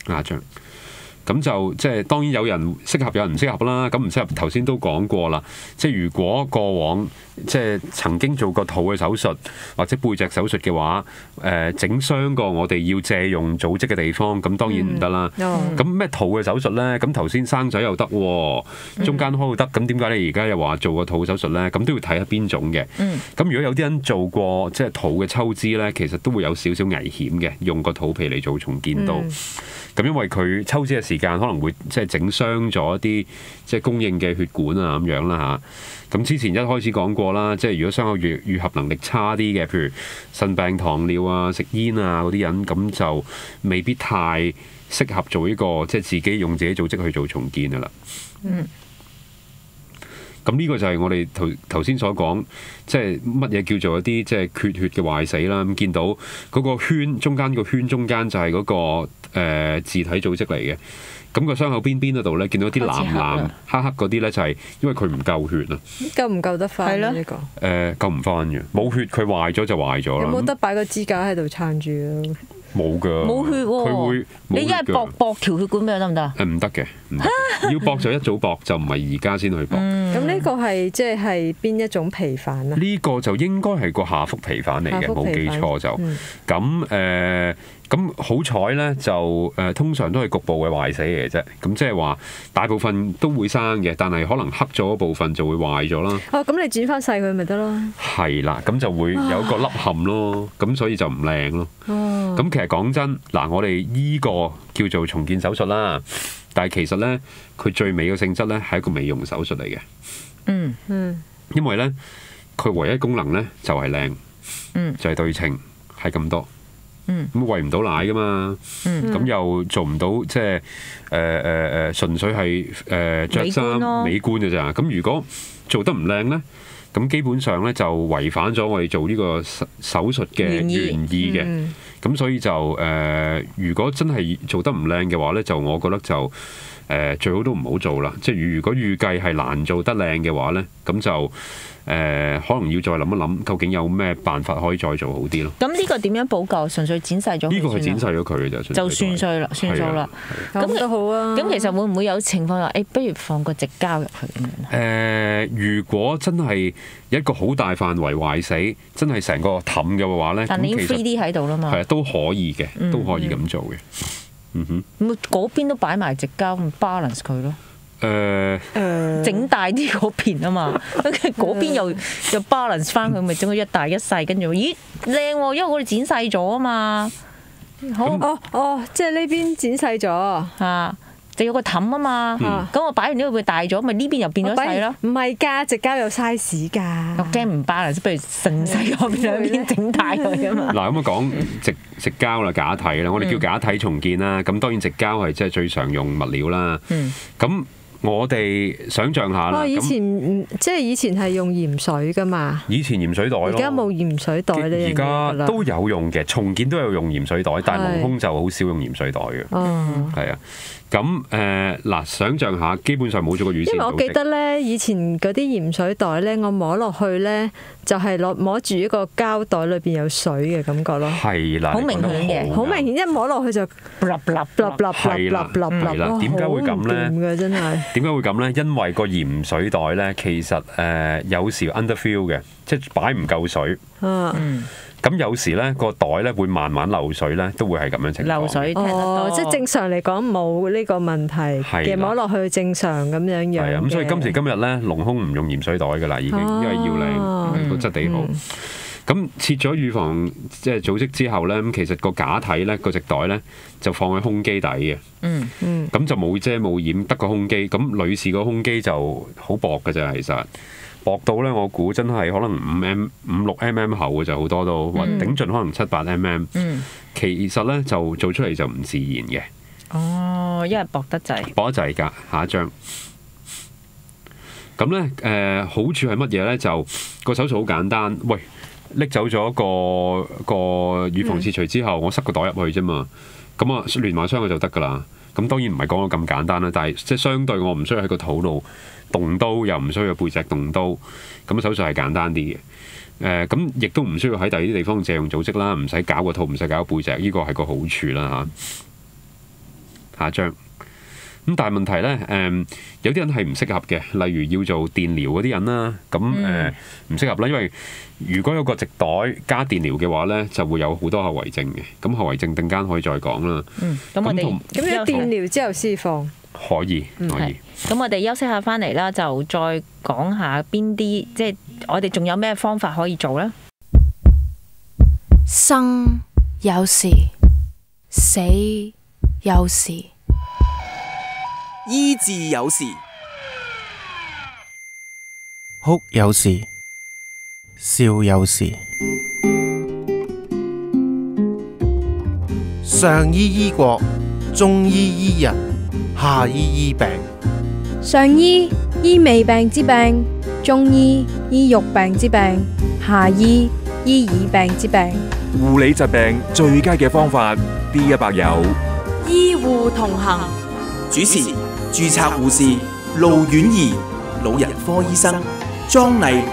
下張。咁就即係當然有人適合，有人唔適合啦。咁唔適合頭先都講過啦。即係如果過往即係曾經做過肚嘅手術或者背脊手術嘅話，誒、呃、整傷過我哋要借用組織嘅地方，咁當然唔得啦。咁咩肚嘅手術咧？咁頭先生仔又得，中間開又得。咁點解你而家又話做個肚手術咧？咁都要睇下邊種嘅。咁、嗯、如果有啲人做過即係肚嘅抽脂咧，其實都會有少少危險嘅，用個肚皮嚟做重建刀。咁、嗯、因為佢抽脂嘅時間可能會即係整傷咗一啲即係供應嘅血管啊咁樣啦嚇。咁之前一開始講過啦，即係如果傷口愈愈合能力差啲嘅，譬如腎病、糖尿啊、食煙啊嗰啲人，咁就未必太適合做呢個即係自己用自己組織去做重建噶啦。嗯。咁呢個就係我哋頭頭先所講，即係乜嘢叫做一啲即係缺血嘅壞死啦。咁見到嗰個圈中間個圈中間就係嗰個誒自體組織嚟嘅。咁個傷口邊邊嗰度咧，見到啲藍藍黑黑嗰啲咧，就係因為佢唔夠血啊。 夠唔夠得翻咧？呢個誒夠唔翻嘅，冇血佢壞咗就壞咗啦。 有冇得擺個支架喺度撐住啊？ 冇㗎， 冇血喎。 佢會你一係駁駁條血管俾我得唔得啊？ 誒唔得嘅，要駁就一早駁，就唔係而家先去駁。 咁呢個係即係邊一種皮瓣啊？ 呢個就應該係個下腹皮瓣嚟嘅，冇記錯就咁誒。咁好彩咧，就誒、呃、通常都係局部嘅壞死嚟嘅啫。咁即係話大部分都會生嘅，但係可能黑咗嗰部分就會壞咗啦。 哦，咁你剪翻細佢咪得咯？ 係啦，咁就會有一個凹陷咯。咁所以就唔靚咯。哦。咁其實講真，嗱，我哋依個叫做重建手術啦，但係其實咧，佢最美嘅性質咧係一個美容手術嚟嘅。嗯嗯。因為咧，佢唯一功能咧就係靚，嗯，就係對稱，係咁多。咁餵唔到奶噶嘛，咁、嗯、又做唔到即係誒誒誒純粹係誒著衫美觀嘅咋。咁如果做得唔靚咧，咁基本上咧就違反咗我哋做呢個手術嘅原意嘅。咁、嗯、所以就誒、呃，如果真係做得唔靚嘅話咧，就我覺得就誒、呃、最好都唔好做啦。即係如果預計係難做得靚嘅話咧，咁就。誒、呃、可能要再諗一諗，究竟有咩辦法可以再做好啲咯？ 咁呢個點樣補救？純粹剪細咗？ 呢個係剪細咗佢嘅啫，就算數啦， 算數啦。咁都好啊。咁其實會唔會有情況話，誒、欸，不如放個矽膠入去咁樣？誒、 呃，如果真係一個好大範圍壞死，真係成個氹嘅話咧， 但你已經 three D 喺度啦嘛， 係啊，都可以嘅，都可以咁做嘅。嗯哼。 咁嗰邊都擺埋矽膠，咁 balance 佢咯。 誒誒，整大啲嗰邊啊嘛，嗰邊又又 balance 翻佢，咪整佢一大一細，跟住咦靚喎，因為我哋剪細咗啊嘛。 好哦哦，即係呢邊剪細咗嚇，就有個氹啊嘛。咁我擺完呢個會大咗，咪呢邊又變咗細咯。 唔係㗎，矽膠有 size 㗎。 我驚唔 balance，不如剩細嗰邊兩邊整大佢啊嘛。 嗱咁啊講矽矽膠啦，假體啦，我哋叫假體重建啦。咁當然矽膠係即係最常用物料啦。咁我哋想像下啦。 哦，以前唔即係以前係用鹽水㗎嘛。 以前鹽水袋咯。而家冇鹽水袋呢？ 而家都有用嘅，重建都有用鹽水袋，但係隆胸就好少用鹽水袋嘅。哦。係啊。咁誒嗱，想像下，基本上冇咗個乳腺組織。因為我記得咧，以前嗰啲鹽水袋咧，我摸落去咧，就係攞摸住一個膠袋裏邊有水嘅感覺咯。 係啦， 好明顯嘅， 好明顯，一摸落去就粒粒粒粒粒粒粒係啦，點解會咁咧？ 真係點解會咁咧？因為個鹽水袋咧，其實誒有時 underfill 嘅，即係擺唔夠水。嗯。咁有時咧個袋咧會慢慢漏水咧，都會係咁樣情況。 漏水聽得多， 哦，即係正常嚟講冇呢個問題嘅，摸落去正常咁樣樣。 係啊，咁所以今時今日咧，隆胸唔用鹽水袋㗎啦，已經，因為要靚，個質地好。咁切咗乳房即係組織之後咧，咁其實個假體咧個矽袋咧就放喺胸肌底嘅。嗯嗯。咁就冇遮冇掩，得個胸肌。咁女士個胸肌就好薄㗎啫，其實。薄到咧，我估真係可能五 m 五六 mm 厚嘅就好多都，或頂盡可能七八 mm。嗯，其實咧就做出嚟就唔自然嘅。 哦，因為薄得滯。 薄得滯㗎，下一張。咁咧誒好處係乜嘢咧？就個手術好簡單。喂，拎走咗個個乳房切除之後，嗯、我塞個袋入去啫嘛。咁啊，連埋箱佢就得㗎啦。咁當然唔係講到咁簡單啦，但係即係相對我唔需要喺個肚度動刀，又唔需要背脊動刀，咁手術係簡單啲嘅。誒、呃，咁亦都唔需要喺第二啲地方借用組織啦，唔使搞個肚，唔使搞個背脊，呢個係個好處啦嚇。 下一張。咁但係問題咧，誒、呃、有啲人係唔適合嘅，例如要做電療嗰啲人啦，咁誒唔適合啦，因為如果有個直袋加電療嘅話咧，就會有好多後遺症嘅。咁後遺症陣間可以再講啦。 嗯，咁我哋咁樣電療之後先放。 可以，可以。 咁我哋休息下翻嚟啦，就再講下邊啲，即係我哋仲有咩方法可以做咧？ 生有時，死有時。 醫治有時， 哭有時，笑有時。上醫醫國，中醫醫人，下醫醫病。 上醫醫未病之病，中醫醫肉病之病，下醫醫耳病之病。 護理疾病最佳嘅方法 ，D 一百有醫護同行。 主持註冊護士盧婉儀，老人科醫生莊麗。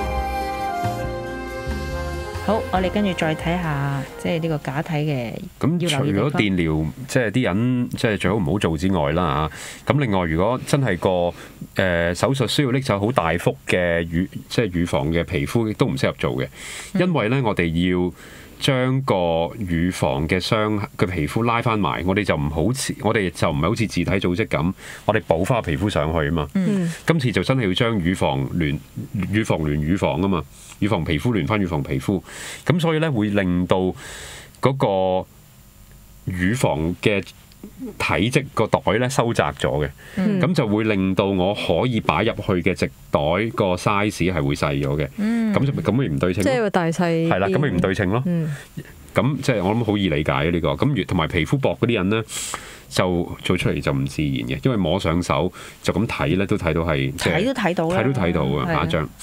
好，我哋跟住再睇下，即係呢個假體嘅。 咁除咗電療，即係啲人即係最好唔好做之外啦嚇。咁另外，如果真係個誒、呃、手術需要拎走好大幅嘅乳，即係乳房嘅皮膚，亦都唔適合做嘅，因為咧我哋要將個乳房嘅傷嘅皮膚拉翻埋，我哋就唔好似我哋就唔係好似自體組織咁，我哋補翻個皮膚上去啊嘛。嗯、今次就真係要將乳房聯乳房聯乳房啊嘛，乳房皮膚聯翻乳房皮膚，咁所以咧會令到嗰個乳房嘅體積個袋咧收窄咗嘅，咁、嗯、就會令到我可以擺入去嘅直袋個 size 係會細咗嘅，咁就咁咪唔對稱。 即係個大細係啦，咁咪唔對稱咯。咁即係我諗好易理解呢、呢個。咁同埋皮膚薄嗰啲人咧，就做出嚟就唔自然嘅，因為摸上手就咁睇咧都睇到係睇都睇到啦， 睇都睇到嘅下一張。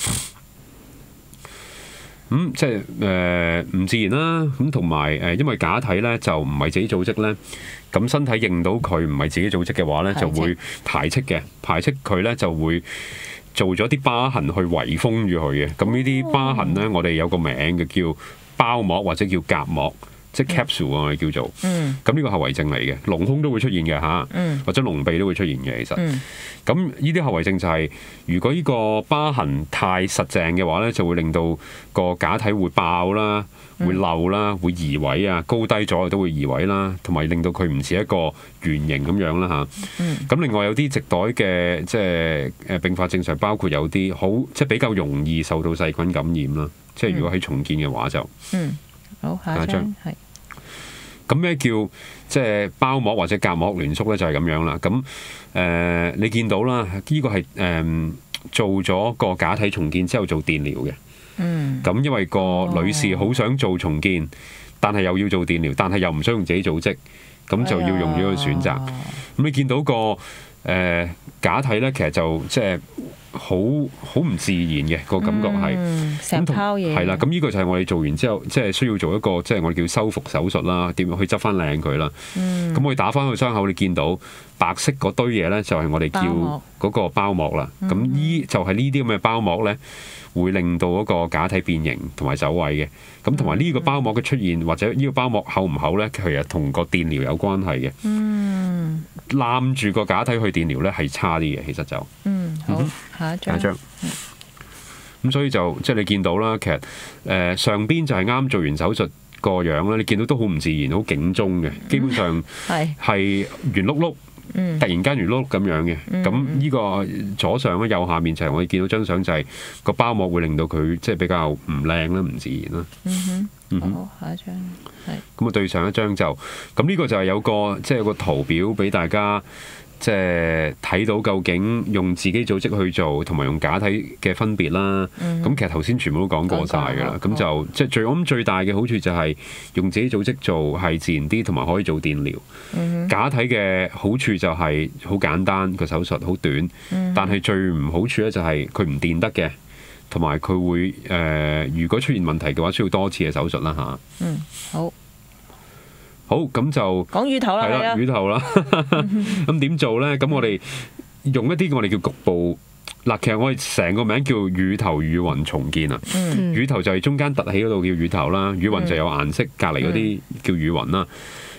咁、嗯、即係誒唔自然啦，咁同埋誒，因為假體咧就唔係自己組織咧，咁身體認到佢唔係自己組織嘅話咧，就會排斥嘅，排斥佢咧就會做咗啲疤痕去圍封住佢嘅。咁呢啲疤痕咧，我哋有個名嘅叫包膜或者叫夾膜，即係 capsule 啊，我哋叫做。嗯。咁呢個後遺症嚟嘅，隆胸都會出現嘅嚇，嗯、或者隆鼻都會出現嘅其實。嗯。咁呢啲後遺症就係、是，如果呢個疤痕太實淨嘅話咧，就會令到個假體會爆啦，會漏啦，會移位啊，高低左右都會移位啦，同埋令到佢唔似一個圓形咁樣啦嚇。咁、嗯、另外有啲直袋嘅即係誒併發症上，包括有啲好即係比較容易受到細菌感染啦。即係如果喺重建嘅話就。嗯。好，下一張係。咁咩叫即係包膜或者夾膜攣縮咧？就係、是、咁樣啦。咁誒、呃，你見到啦，呢、這個係誒、呃、做咗個假體重建之後做電療嘅。嗯。咁因為個女士好想做重建，但係又要做電療，但係又唔想用自己組織，咁就要用咗個選擇。咁、哎、呀你見到個誒、呃、假體咧，其實就即係。好好唔自然嘅個感覺係， 成泡嘢係啦。咁呢個就係我哋做完之後，即係需要做一個即係我哋叫修復手術啦。點樣去執翻靚佢啦？咁我哋打翻個傷口，你見到白色嗰堆嘢咧，就係我哋叫嗰個包膜啦。咁依就係呢啲咁嘅包膜咧，會令到嗰個假體變形同埋走位嘅。咁同埋呢個包膜嘅出現，或者呢個包膜厚唔厚咧，其實同個電療有關係嘅。嗯，攬住個假體去電療咧，係差啲嘅，其實就嗯好。下一張，咁、 嗯、所以就即係你見到啦，其實誒、呃、上邊就係啱做完手術個樣啦，你見到都好唔自然，好警鐘嘅，基本上係圓碌碌，嗯、突然間圓碌碌咁樣嘅。咁呢、嗯、個左上咧右下面就係我哋見到張相，就係個包膜會令到佢即係比較唔靚啦，唔自然啦。 嗯哼， 嗯哼好，下一張係。 咁啊，對上一張就咁呢個就係有個即係有個圖表俾大家。即係睇到究竟用自己組織去做同埋用假體嘅分別啦。咁、嗯、其實頭先全部都講過晒㗎啦。咁就即係最我諗最大嘅好處就係用自己組織做係自然啲，同埋可以做電療。嗯、假體嘅好處就係好簡單，個手術好短。嗯、但係最唔好處咧就係佢唔電得嘅，同埋佢會誒、呃，如果出現問題嘅話，需要多次嘅手術啦嚇。 嗯，好。 好，咁就講乳頭啦， 係啦，乳頭啦。咁點做咧？咁我哋用一啲我哋叫局部嗱，其實我哋成個名叫乳頭乳暈重建啊。嗯、乳頭就係中間凸起嗰度叫乳頭啦，乳暈就有顏色，隔離嗰啲叫乳暈啦。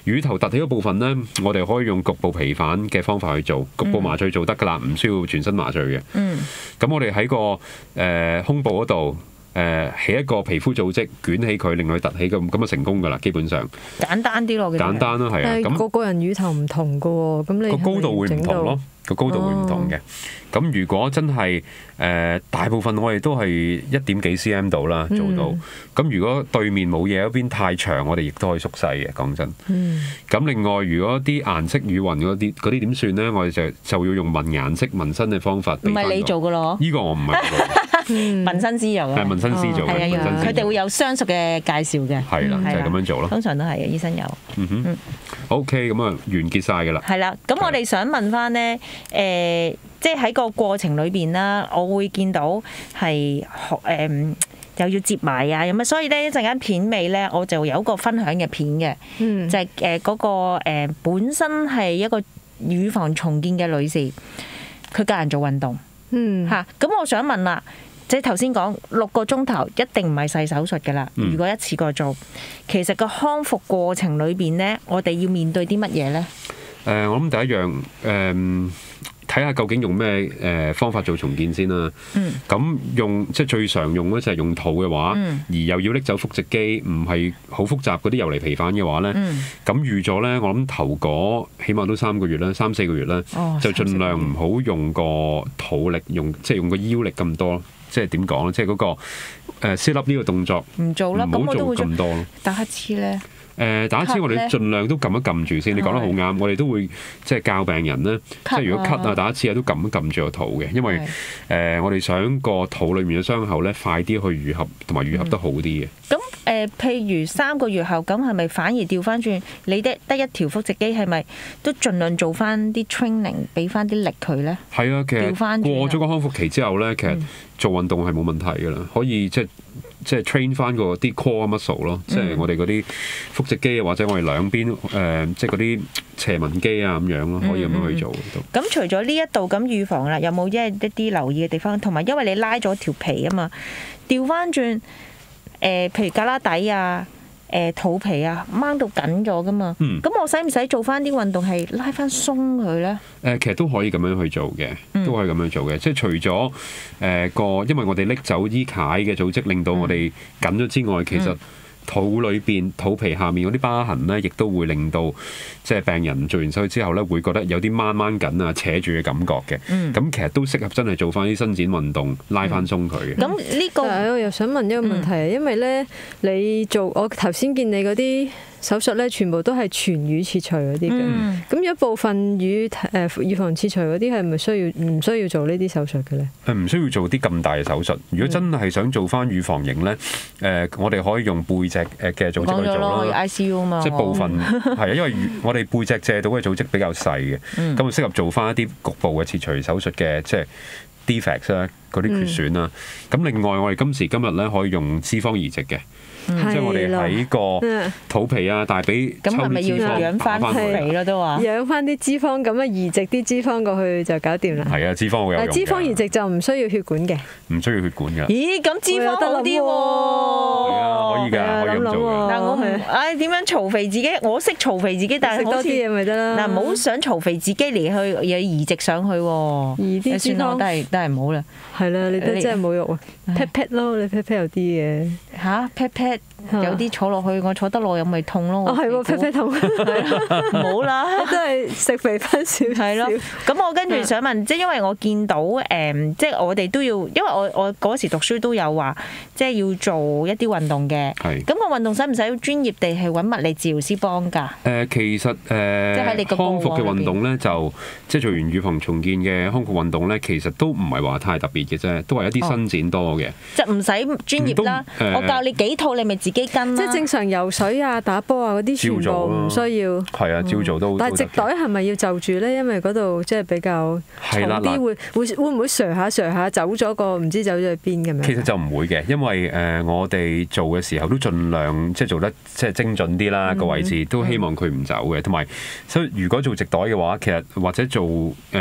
乳頭凸起嗰部分咧，我哋可以用局部皮瓣嘅方法去做，局部麻醉做得㗎啦，唔需要全身麻醉嘅。嗯。咁我哋喺個誒、呃、胸部嗰度。誒起一個皮膚組織，捲起佢，令佢凸起咁，咁就成功㗎啦。基本上簡單啲咯， 簡單咯，係啊。 咁個個人乳頭唔同㗎喎，咁你個高度會唔同咯，個高度會唔同嘅。咁、哦、如果真係誒、呃、大部分我哋都係一點幾 cm 度啦做到。咁、嗯、如果對面冇嘢，嗰邊太長，我哋亦都可以縮細嘅。講真。咁、嗯、另外，如果啲顏色乳暈嗰啲嗰啲點算咧？我哋就就要用紋顏色紋身嘅方法。 唔係你做㗎咯？ 呢個我唔係做。 紋身師有嘅， 係紋身師做嘅， 係啊，佢哋會有相熟嘅介紹嘅， 係啦，就係咁樣做咯。 通常都係嘅，醫生有。 嗯哼，嗯 OK，咁啊，完結晒㗎啦。 係啦，咁我哋想問翻咧，誒，即係喺個過程裏邊啦，我會見到係學誒又要接埋啊，咁啊，所以咧一陣間片尾咧，我就有一個分享嘅片嘅，嗯，就係誒嗰個誒本身係一個乳房重建嘅女士，佢教人做運動，嗯嚇，咁我想問啦。即係頭先講六個鐘頭一定唔係細手術㗎啦。如果一次過做，其實個康復過程裏邊咧，我哋要面對啲乜嘢咧？誒、 呃，我諗第一樣誒，睇下究竟用咩誒方法做重建先啦。嗯。咁用即係最常用咧就係用肚嘅話，嗯、而又要拎走腹直肌，唔係好複雜嗰啲游離皮瓣嘅話咧，咁預咗咧，我諗頭嗰起碼都三個月啦，三四個月啦，哦、就盡量唔好用個肚力，用即係用個腰力咁多。即係點講咧？即係嗰個誒 sit up 呢個動作唔做啦， 唔好做咁多咯。 打乞嗤咧？ 誒打乞嗤我哋盡量都撳一撳住先。你講得好啱，我哋都會即係教病人咧，即係如果咳啊打乞嗤啊都撳一撳住個肚嘅，因為誒我哋想個肚裡面嘅傷口咧快啲去愈合，同埋愈合得好啲嘅。 咁誒，譬如三個月後，咁係咪反而調翻轉？你得得一條腹直肌，係咪都盡量做翻啲 training，俾翻啲力佢咧？ 係啊，其實過咗個康復期之後咧，其實做運動係冇問題㗎啦，可以即係即係 train 翻個啲 core muscle 咯，即係我哋嗰啲腹直肌啊，或者我哋兩邊誒即係嗰啲斜紋肌啊咁樣咯，可以咁樣去做。 咁除咗呢一度咁預防啦，有冇一一啲留意嘅地方？同埋因為你拉咗條皮啊嘛，調翻轉。誒、呃，譬如胳肋底啊、誒、呃、肚皮啊，掹到緊咗噶嘛。咁、嗯、我使唔使做翻啲運動係拉翻鬆佢咧？誒、 呃，其實都可以咁樣去做嘅，都可以咁樣做嘅。嗯、即係除咗誒個，因為我哋拎走衣楷嘅組織，令到我哋緊咗之外，其實、嗯。肚裏邊、肚皮下面嗰啲疤痕咧，亦都會令到即係病人做完手術之後咧，會覺得有啲掹掹緊啊、扯住嘅感覺嘅。咁、嗯、其實都適合真係做翻啲伸展運動，拉翻鬆佢嘅。 咁呢、嗯、個我又想問一個問題，嗯、因為咧你做我頭先見你嗰啲手術咧，全部都係全乳切除嗰啲嘅。咁、嗯、有部分乳誒乳房切除嗰啲係咪需要唔需要做呢啲手術嘅咧？ 係唔需要做啲咁大嘅手術。如果真係想做翻乳房型咧，誒、呃、我哋可以用背脊誒嘅組織去做啦。 I C U 嘛， 即係部分係啊，因為我哋背脊借到嘅組織比較細嘅，咁、嗯、適合做翻一啲局部嘅切除手術嘅，即係 defects 啦，嗰啲缺損啦。咁、嗯、另外我哋今時今日咧可以用脂肪移植嘅。嗯、即係我哋喺個肚皮啊、大髀抽啲脂肪養翻肥咯，都話養翻啲脂肪，咁啊移植啲脂肪過去就搞掂啦。 係啊，脂肪好有用。 脂肪移植就唔需要血管嘅， 唔需要血管㗎。 咦？咁脂肪好啲喎。 係啊，可以㗎，可以咁做㗎。 但我唔，唉點樣嘈肥自己？我識嘈肥自己，但係食多啲嘢咪得啦。 嗱，唔好想嘈肥自己嚟去又移植上去喎。 移啲脂肪都係都係唔好啦。 係啦，你都真係冇用啊。pat pat 咯，你 pat pat 有啲嘢嚇 pat pat。有啲坐落去，我坐得耐又咪痛咯。 哦，係喎，屁屁痛。 唔好啦， 都係食肥翻少少。 係咯。咁我跟住想問，即係因為我見到誒，即係我哋都要，因為我我嗰時讀書都有話，即係要做一啲運動嘅。係。咁個運動使唔使專業地係揾物理治療師幫㗎？ 誒，其實誒，即係喺你個康復嘅運動咧，就即係做完乳房重建嘅康復運動咧，其實都唔係話太特別嘅啫，都係一啲伸展多嘅。 即係唔使專業啦，我教你幾套，你咪自己。即係正常游水啊、打波啊嗰啲全部唔需要。 係啊，照做都。 但係直袋係咪要就住咧？因為嗰度即係比較重啲，會會會唔會瀡下瀡下走咗個唔知走咗去邊咁樣？ 其實就唔會嘅，因為誒我哋做嘅時候都盡量即係做得即係精準啲啦，個位置都希望佢唔走嘅。同埋所以如果做直袋嘅話，其實或者做誒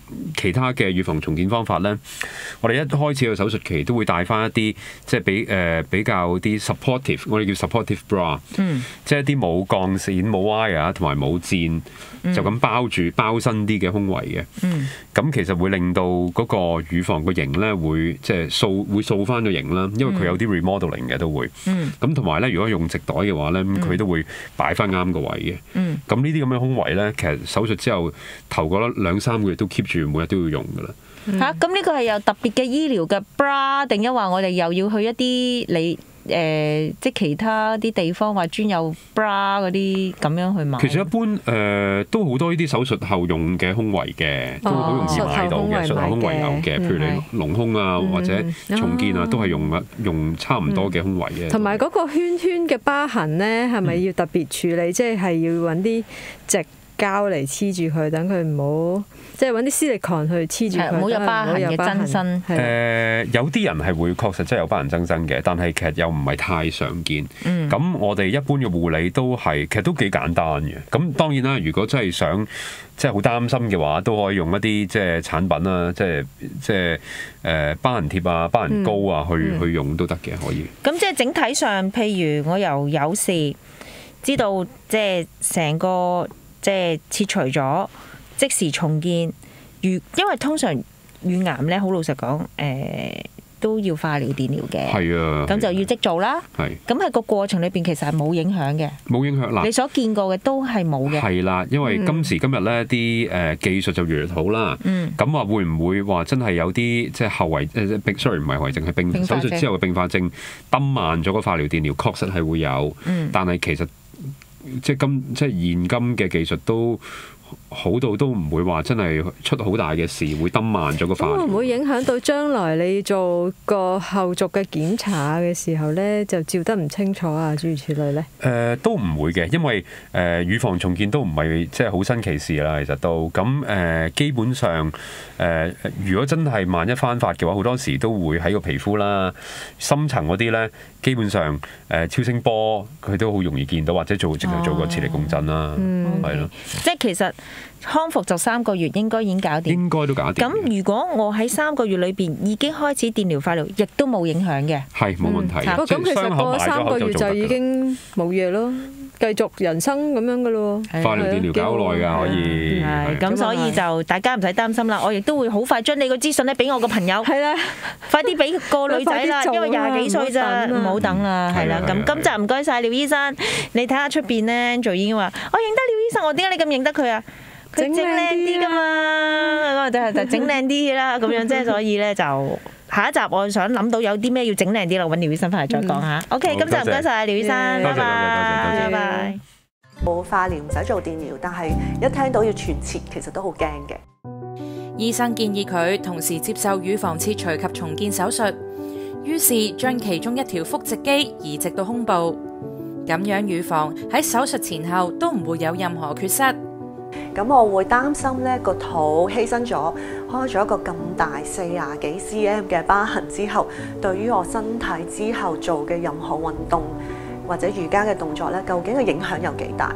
其他嘅預防重建方法咧，我哋一開始嘅手術期都會帶翻一啲即係比誒、呃、比較啲 supportive， 我哋叫 supportive bra，嗯、即係一啲冇鋼線、冇 wire 同埋冇箭，嗯、就咁包住包身啲嘅胸圍嘅。咁、嗯、其實會令到嗰個乳房個型咧會即係掃會掃翻個型啦，因為佢有啲 remodeling 嘅都會。咁同埋咧，如果用直袋嘅話咧，佢都會擺翻啱個位嘅。咁呢啲咁嘅胸圍咧，其實手術之後頭嗰兩三個月都 keep 住。每日都要用噶啦嚇，咁呢個係有特別嘅醫療嘅 bra， 定抑或我哋又要去一啲你誒即係其他啲地方話專有 bra 嗰啲咁樣去買？ 其實一般誒、呃、都好多呢啲手術後用嘅胸圍嘅，都好容易買到嘅。術後胸圍有嘅，譬如你隆胸啊、嗯、或者重建啊，都係用啊用差唔多嘅胸圍嘅。 同埋嗰個圈圈嘅疤痕咧，係咪要特別處理？嗯、即係係要揾啲直膠嚟黐住佢，等佢唔好。即係揾啲斯力抗去黐住佢， 唔好有疤痕嘅增生。 誒、呃，有啲人係會確實真係有疤痕增生嘅，但係其實又唔係太常見。咁、嗯、我哋一般嘅護理都係其實都幾簡單嘅。咁當然啦，如果真係想即係好擔心嘅話，都可以用一啲即係產品啦，即係即係誒疤痕貼啊、疤痕膏啊，去、嗯、去用都得嘅，可以。 咁即係整體上，譬如我由有事知道即係成個即係切除咗。即時重建，如因為通常乳癌咧，好老實講，誒、呃、都要化療、電療嘅。係啊，咁就要即做啦。係。咁喺個過程裏邊，其實係冇影響嘅。冇影響嗱。你所見過嘅都係冇嘅。係啦，因為今時今日咧，啲誒技術就越嚟越好啦。嗯。咁話會唔會話真係有啲即係後遺誒並 sorry 唔係後遺症係並手術之後嘅併發症，掹慢咗個化療、電療，確實係會有。嗯。但係其實即係今即係現今嘅技術都。好到都唔會話真係出好大嘅事，會掹慢咗個化療。會唔會影響到將來你做個後續嘅檢查嘅時候咧，就照得唔清楚啊？諸如此類咧？誒、呃，都唔會嘅，因為誒、呃、乳房重建都唔係即係好新奇事啦。其實都咁誒、呃，基本上誒、呃，如果真係萬一翻發嘅話，好多時都會喺個皮膚啦、深層嗰啲咧，基本上誒、呃、超聲波佢都好容易見到，或者做直頭做個磁力共振啦，係咯、哦。即係其實。康復就三個月應該已經搞掂，應該都搞掂。咁如果我喺三個月裏邊已經開始電療化療，亦都冇影響嘅，係冇問題。咁、嗯、其實過三個月就已經冇嘢咯，繼續人生咁樣噶咯。化療電療搞好耐㗎，可以。係咁，所以就大家唔使擔心啦。我亦都會好快將你個資訊咧俾我個朋友。係啦，快啲俾個女仔啦，因為廿幾歲咋，唔好等啦，係啦。咁今集唔該晒廖醫生，你睇下出邊咧，就已經話我認得廖醫生，我點解你咁認得佢啊？佢整靚啲噶嘛，就係就整靚啲啦，咁樣啫。所以咧就下一集我想諗到有啲咩要整靚啲啦，揾廖醫生翻嚟再講下。OK，咁就唔該晒廖醫生，拜拜，拜拜。 冇化療唔使做電療，但係一聽到要全切，其實都好驚嘅。 醫生建議佢同時接受乳房切除及重建手術，於是將其中一條腹直肌移植到胸部，咁樣乳房喺手術前後都唔會有任何缺失。 咁我會擔心咧個肚犧牲咗，開咗一個咁大四廿幾 cm 嘅疤痕之後，對於我身體之後做嘅任何運動或者瑜伽嘅動作咧，究竟嘅影響有幾大？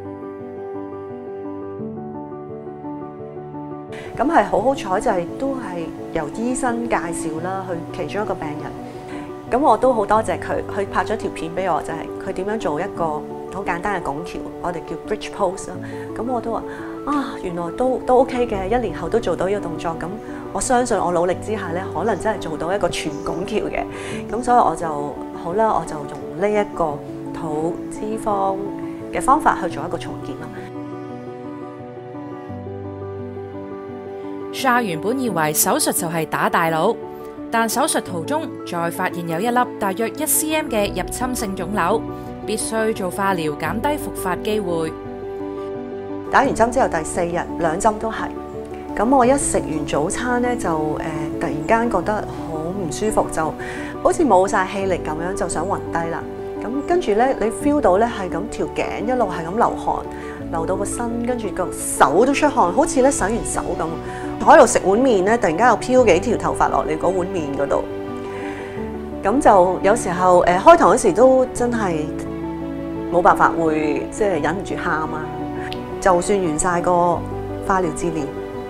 咁係好好彩就係、是、都係由醫生介紹啦，去其中一個病人。咁我都好多謝佢，佢拍咗條片俾我，就係佢點樣做一個好簡單嘅拱橋，我哋叫 bridge pose 啦。咁我都話啊，原來都都 OK 嘅，一年後都做到呢個動作。咁我相信我努力之下咧，可能真係做到一個全拱橋嘅。咁所以我就好啦，我就用呢一個肚脂肪嘅方法去做一個重建啦。 Sha 原本以為手術就係打大佬，但手術途中再發現有一粒大約一 cm 嘅入侵性腫瘤，必須做化療減低復發機會。 打完針之後第四日兩針都係，咁我一食完早餐咧就誒、呃、突然間覺得好唔舒服，就好似冇晒氣力咁樣，就想暈低啦。咁跟住咧你 feel 到咧係咁條頸一路係咁流汗，流到個身，跟住個手都出汗，好似咧洗完手咁。喺度食碗麵咧，突然間又飄幾條頭髮落嚟嗰碗麵嗰度，咁就有時候誒、呃、開堂嗰時都真係冇辦法會即係忍唔住喊啊！就算完晒個化療治療，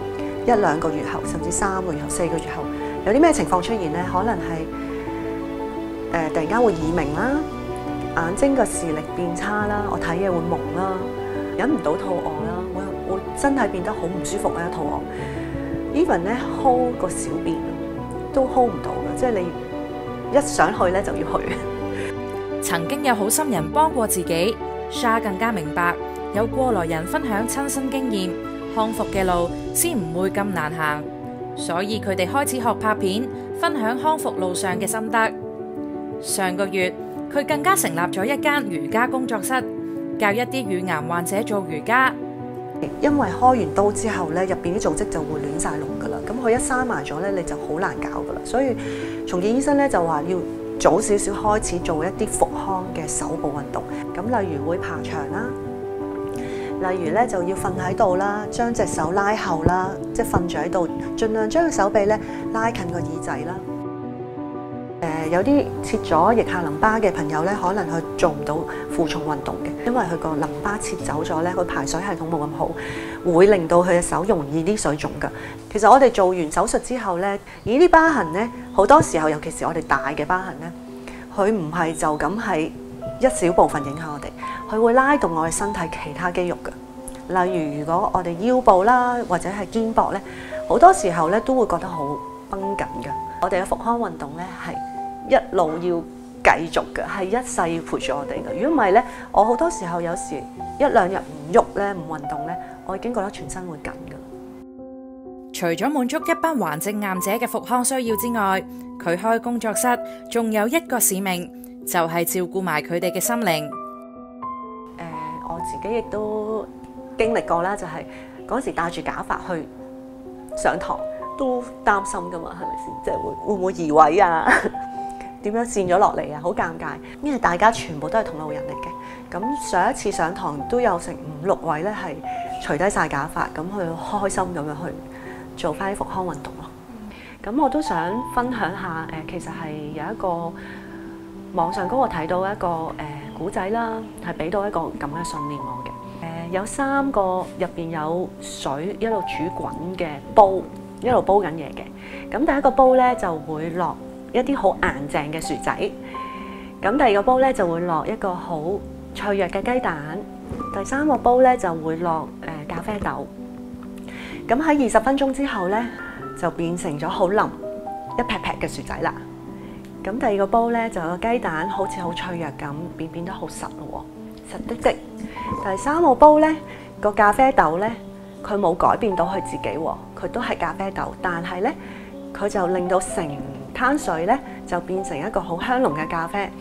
一兩個月後，甚至三個月後、四個月後，有啲咩情況出現呢？可能係誒、呃、突然間會耳鳴啦，眼睛嘅視力變差啦，我睇嘢會矇啦，忍唔到肚餓啦，會會身體變得好唔舒服啊，肚餓。even 咧 hold 個小便都 hold 唔到嘅，即係你一想去咧就要去。 曾經有好心人幫過自己 ，Sha 更加明白，有過來人分享親身經驗，康復嘅路先唔會咁難行。所以佢哋開始學拍片，分享康復路上嘅心得。上個月，佢更加成立咗一間瑜伽工作室，教一啲乳癌患者做瑜伽。 因為開完刀之後咧，入邊啲組織就會亂晒龍噶啦，咁佢一閂埋咗咧，你就好難搞噶啦。所以重建醫生咧就話要早少少開始做一啲復康嘅手部運動，咁例如會爬牆啦，例如咧就要瞓喺度啦，將隻手拉後啦，即係瞓住喺度，盡量將個手臂咧拉近個耳仔啦。誒、呃、有啲切咗腋下淋巴嘅朋友咧，可能佢做唔到負重運動嘅，因為佢個淋巴切走咗咧，佢排水系統冇咁好，會令到佢嘅手容易啲水腫㗎。其實我哋做完手術之後咧，而啲疤痕咧，好多時候尤其是我哋大嘅疤痕咧，佢唔係就咁係一小部分影響我哋，佢會拉動我哋身體其他肌肉㗎。例如如果我哋腰部啦，或者係肩膊咧，好多時候咧都會覺得好繃緊㗎。我哋嘅復康運動咧係一路要繼續嘅，係一世要陪住我哋嘅。如果唔係咧，我好多時候有時一兩日唔喐咧，唔運動咧，我已經覺得全身會緊㗎。 除咗滿足一班患症癌者嘅復康需要之外，佢開工作室仲有一個使命，就係照顧埋佢哋嘅心靈。誒、 呃，我自己亦都經歷過啦，就係嗰時戴住假髮去上堂。都擔心㗎嘛，係咪先？即係會會唔會移位啊？點樣跣咗落嚟啊？好尷尬，因為大家全部都係同路人嚟嘅。咁上一次上堂都有成五六位咧，係除低晒假髮，咁去開心咁樣去做翻啲復康運動咯。咁、嗯、我都想分享下，誒、呃，其實係有一個網上嗰個睇到一個誒古仔啦，係俾到一個咁嘅信念我嘅。誒、呃，有三個入邊有水一路煮滾嘅煲。一路煲緊嘢嘅，咁第一個煲咧就會落一啲好硬淨嘅薯仔，咁第二個煲咧就會落一個好脆弱嘅雞蛋，第三個煲咧就會落誒、呃、咖啡豆。咁喺二十分鐘之後咧，就變成咗好腍一劈劈嘅薯仔啦。咁第二個煲咧就有個雞蛋好似好脆弱咁，變變得好實咯，實的的。第三個煲咧個咖啡豆咧。佢冇改變到佢自己喎，佢都係咖啡豆，但係咧佢就令到成灘水咧就變成一個好香濃嘅咖啡。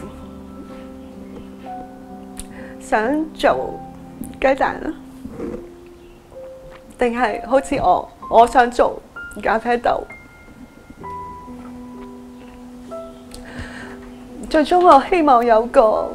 想做雞蛋啊？定係好似我，我想做咖啡豆。最終我希望有個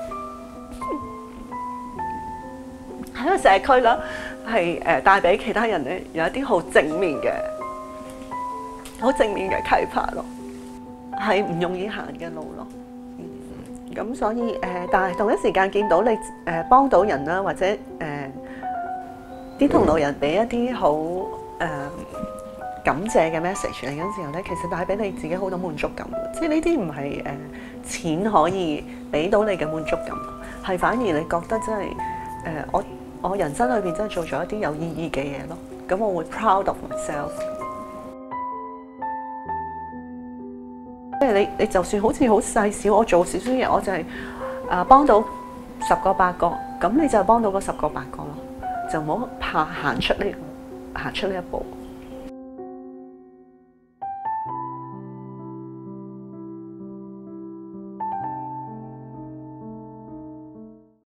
喺個社區啦。係誒帶俾其他人咧有一啲好正面嘅、好正面嘅啟發咯，係唔容易行嘅路咯。咁、嗯、所以誒、呃，但係同一時間見到你誒、呃、幫到人啦，或者誒啲同路人俾一啲好誒感謝嘅 message 嚟嗰陣時候咧，其實帶俾你自己好多滿足感。即係呢啲唔係誒錢可以俾到你嘅滿足感，係反而你覺得真係誒、呃、我。我人生裏邊真係做咗一啲有意義嘅嘢咯，咁我會 proud of myself。即係你，你就算好似好細小，我做少少嘢，我就係啊幫到十個八個，咁你就係幫到嗰十個八個咯，就唔好怕行出呢行出呢一步。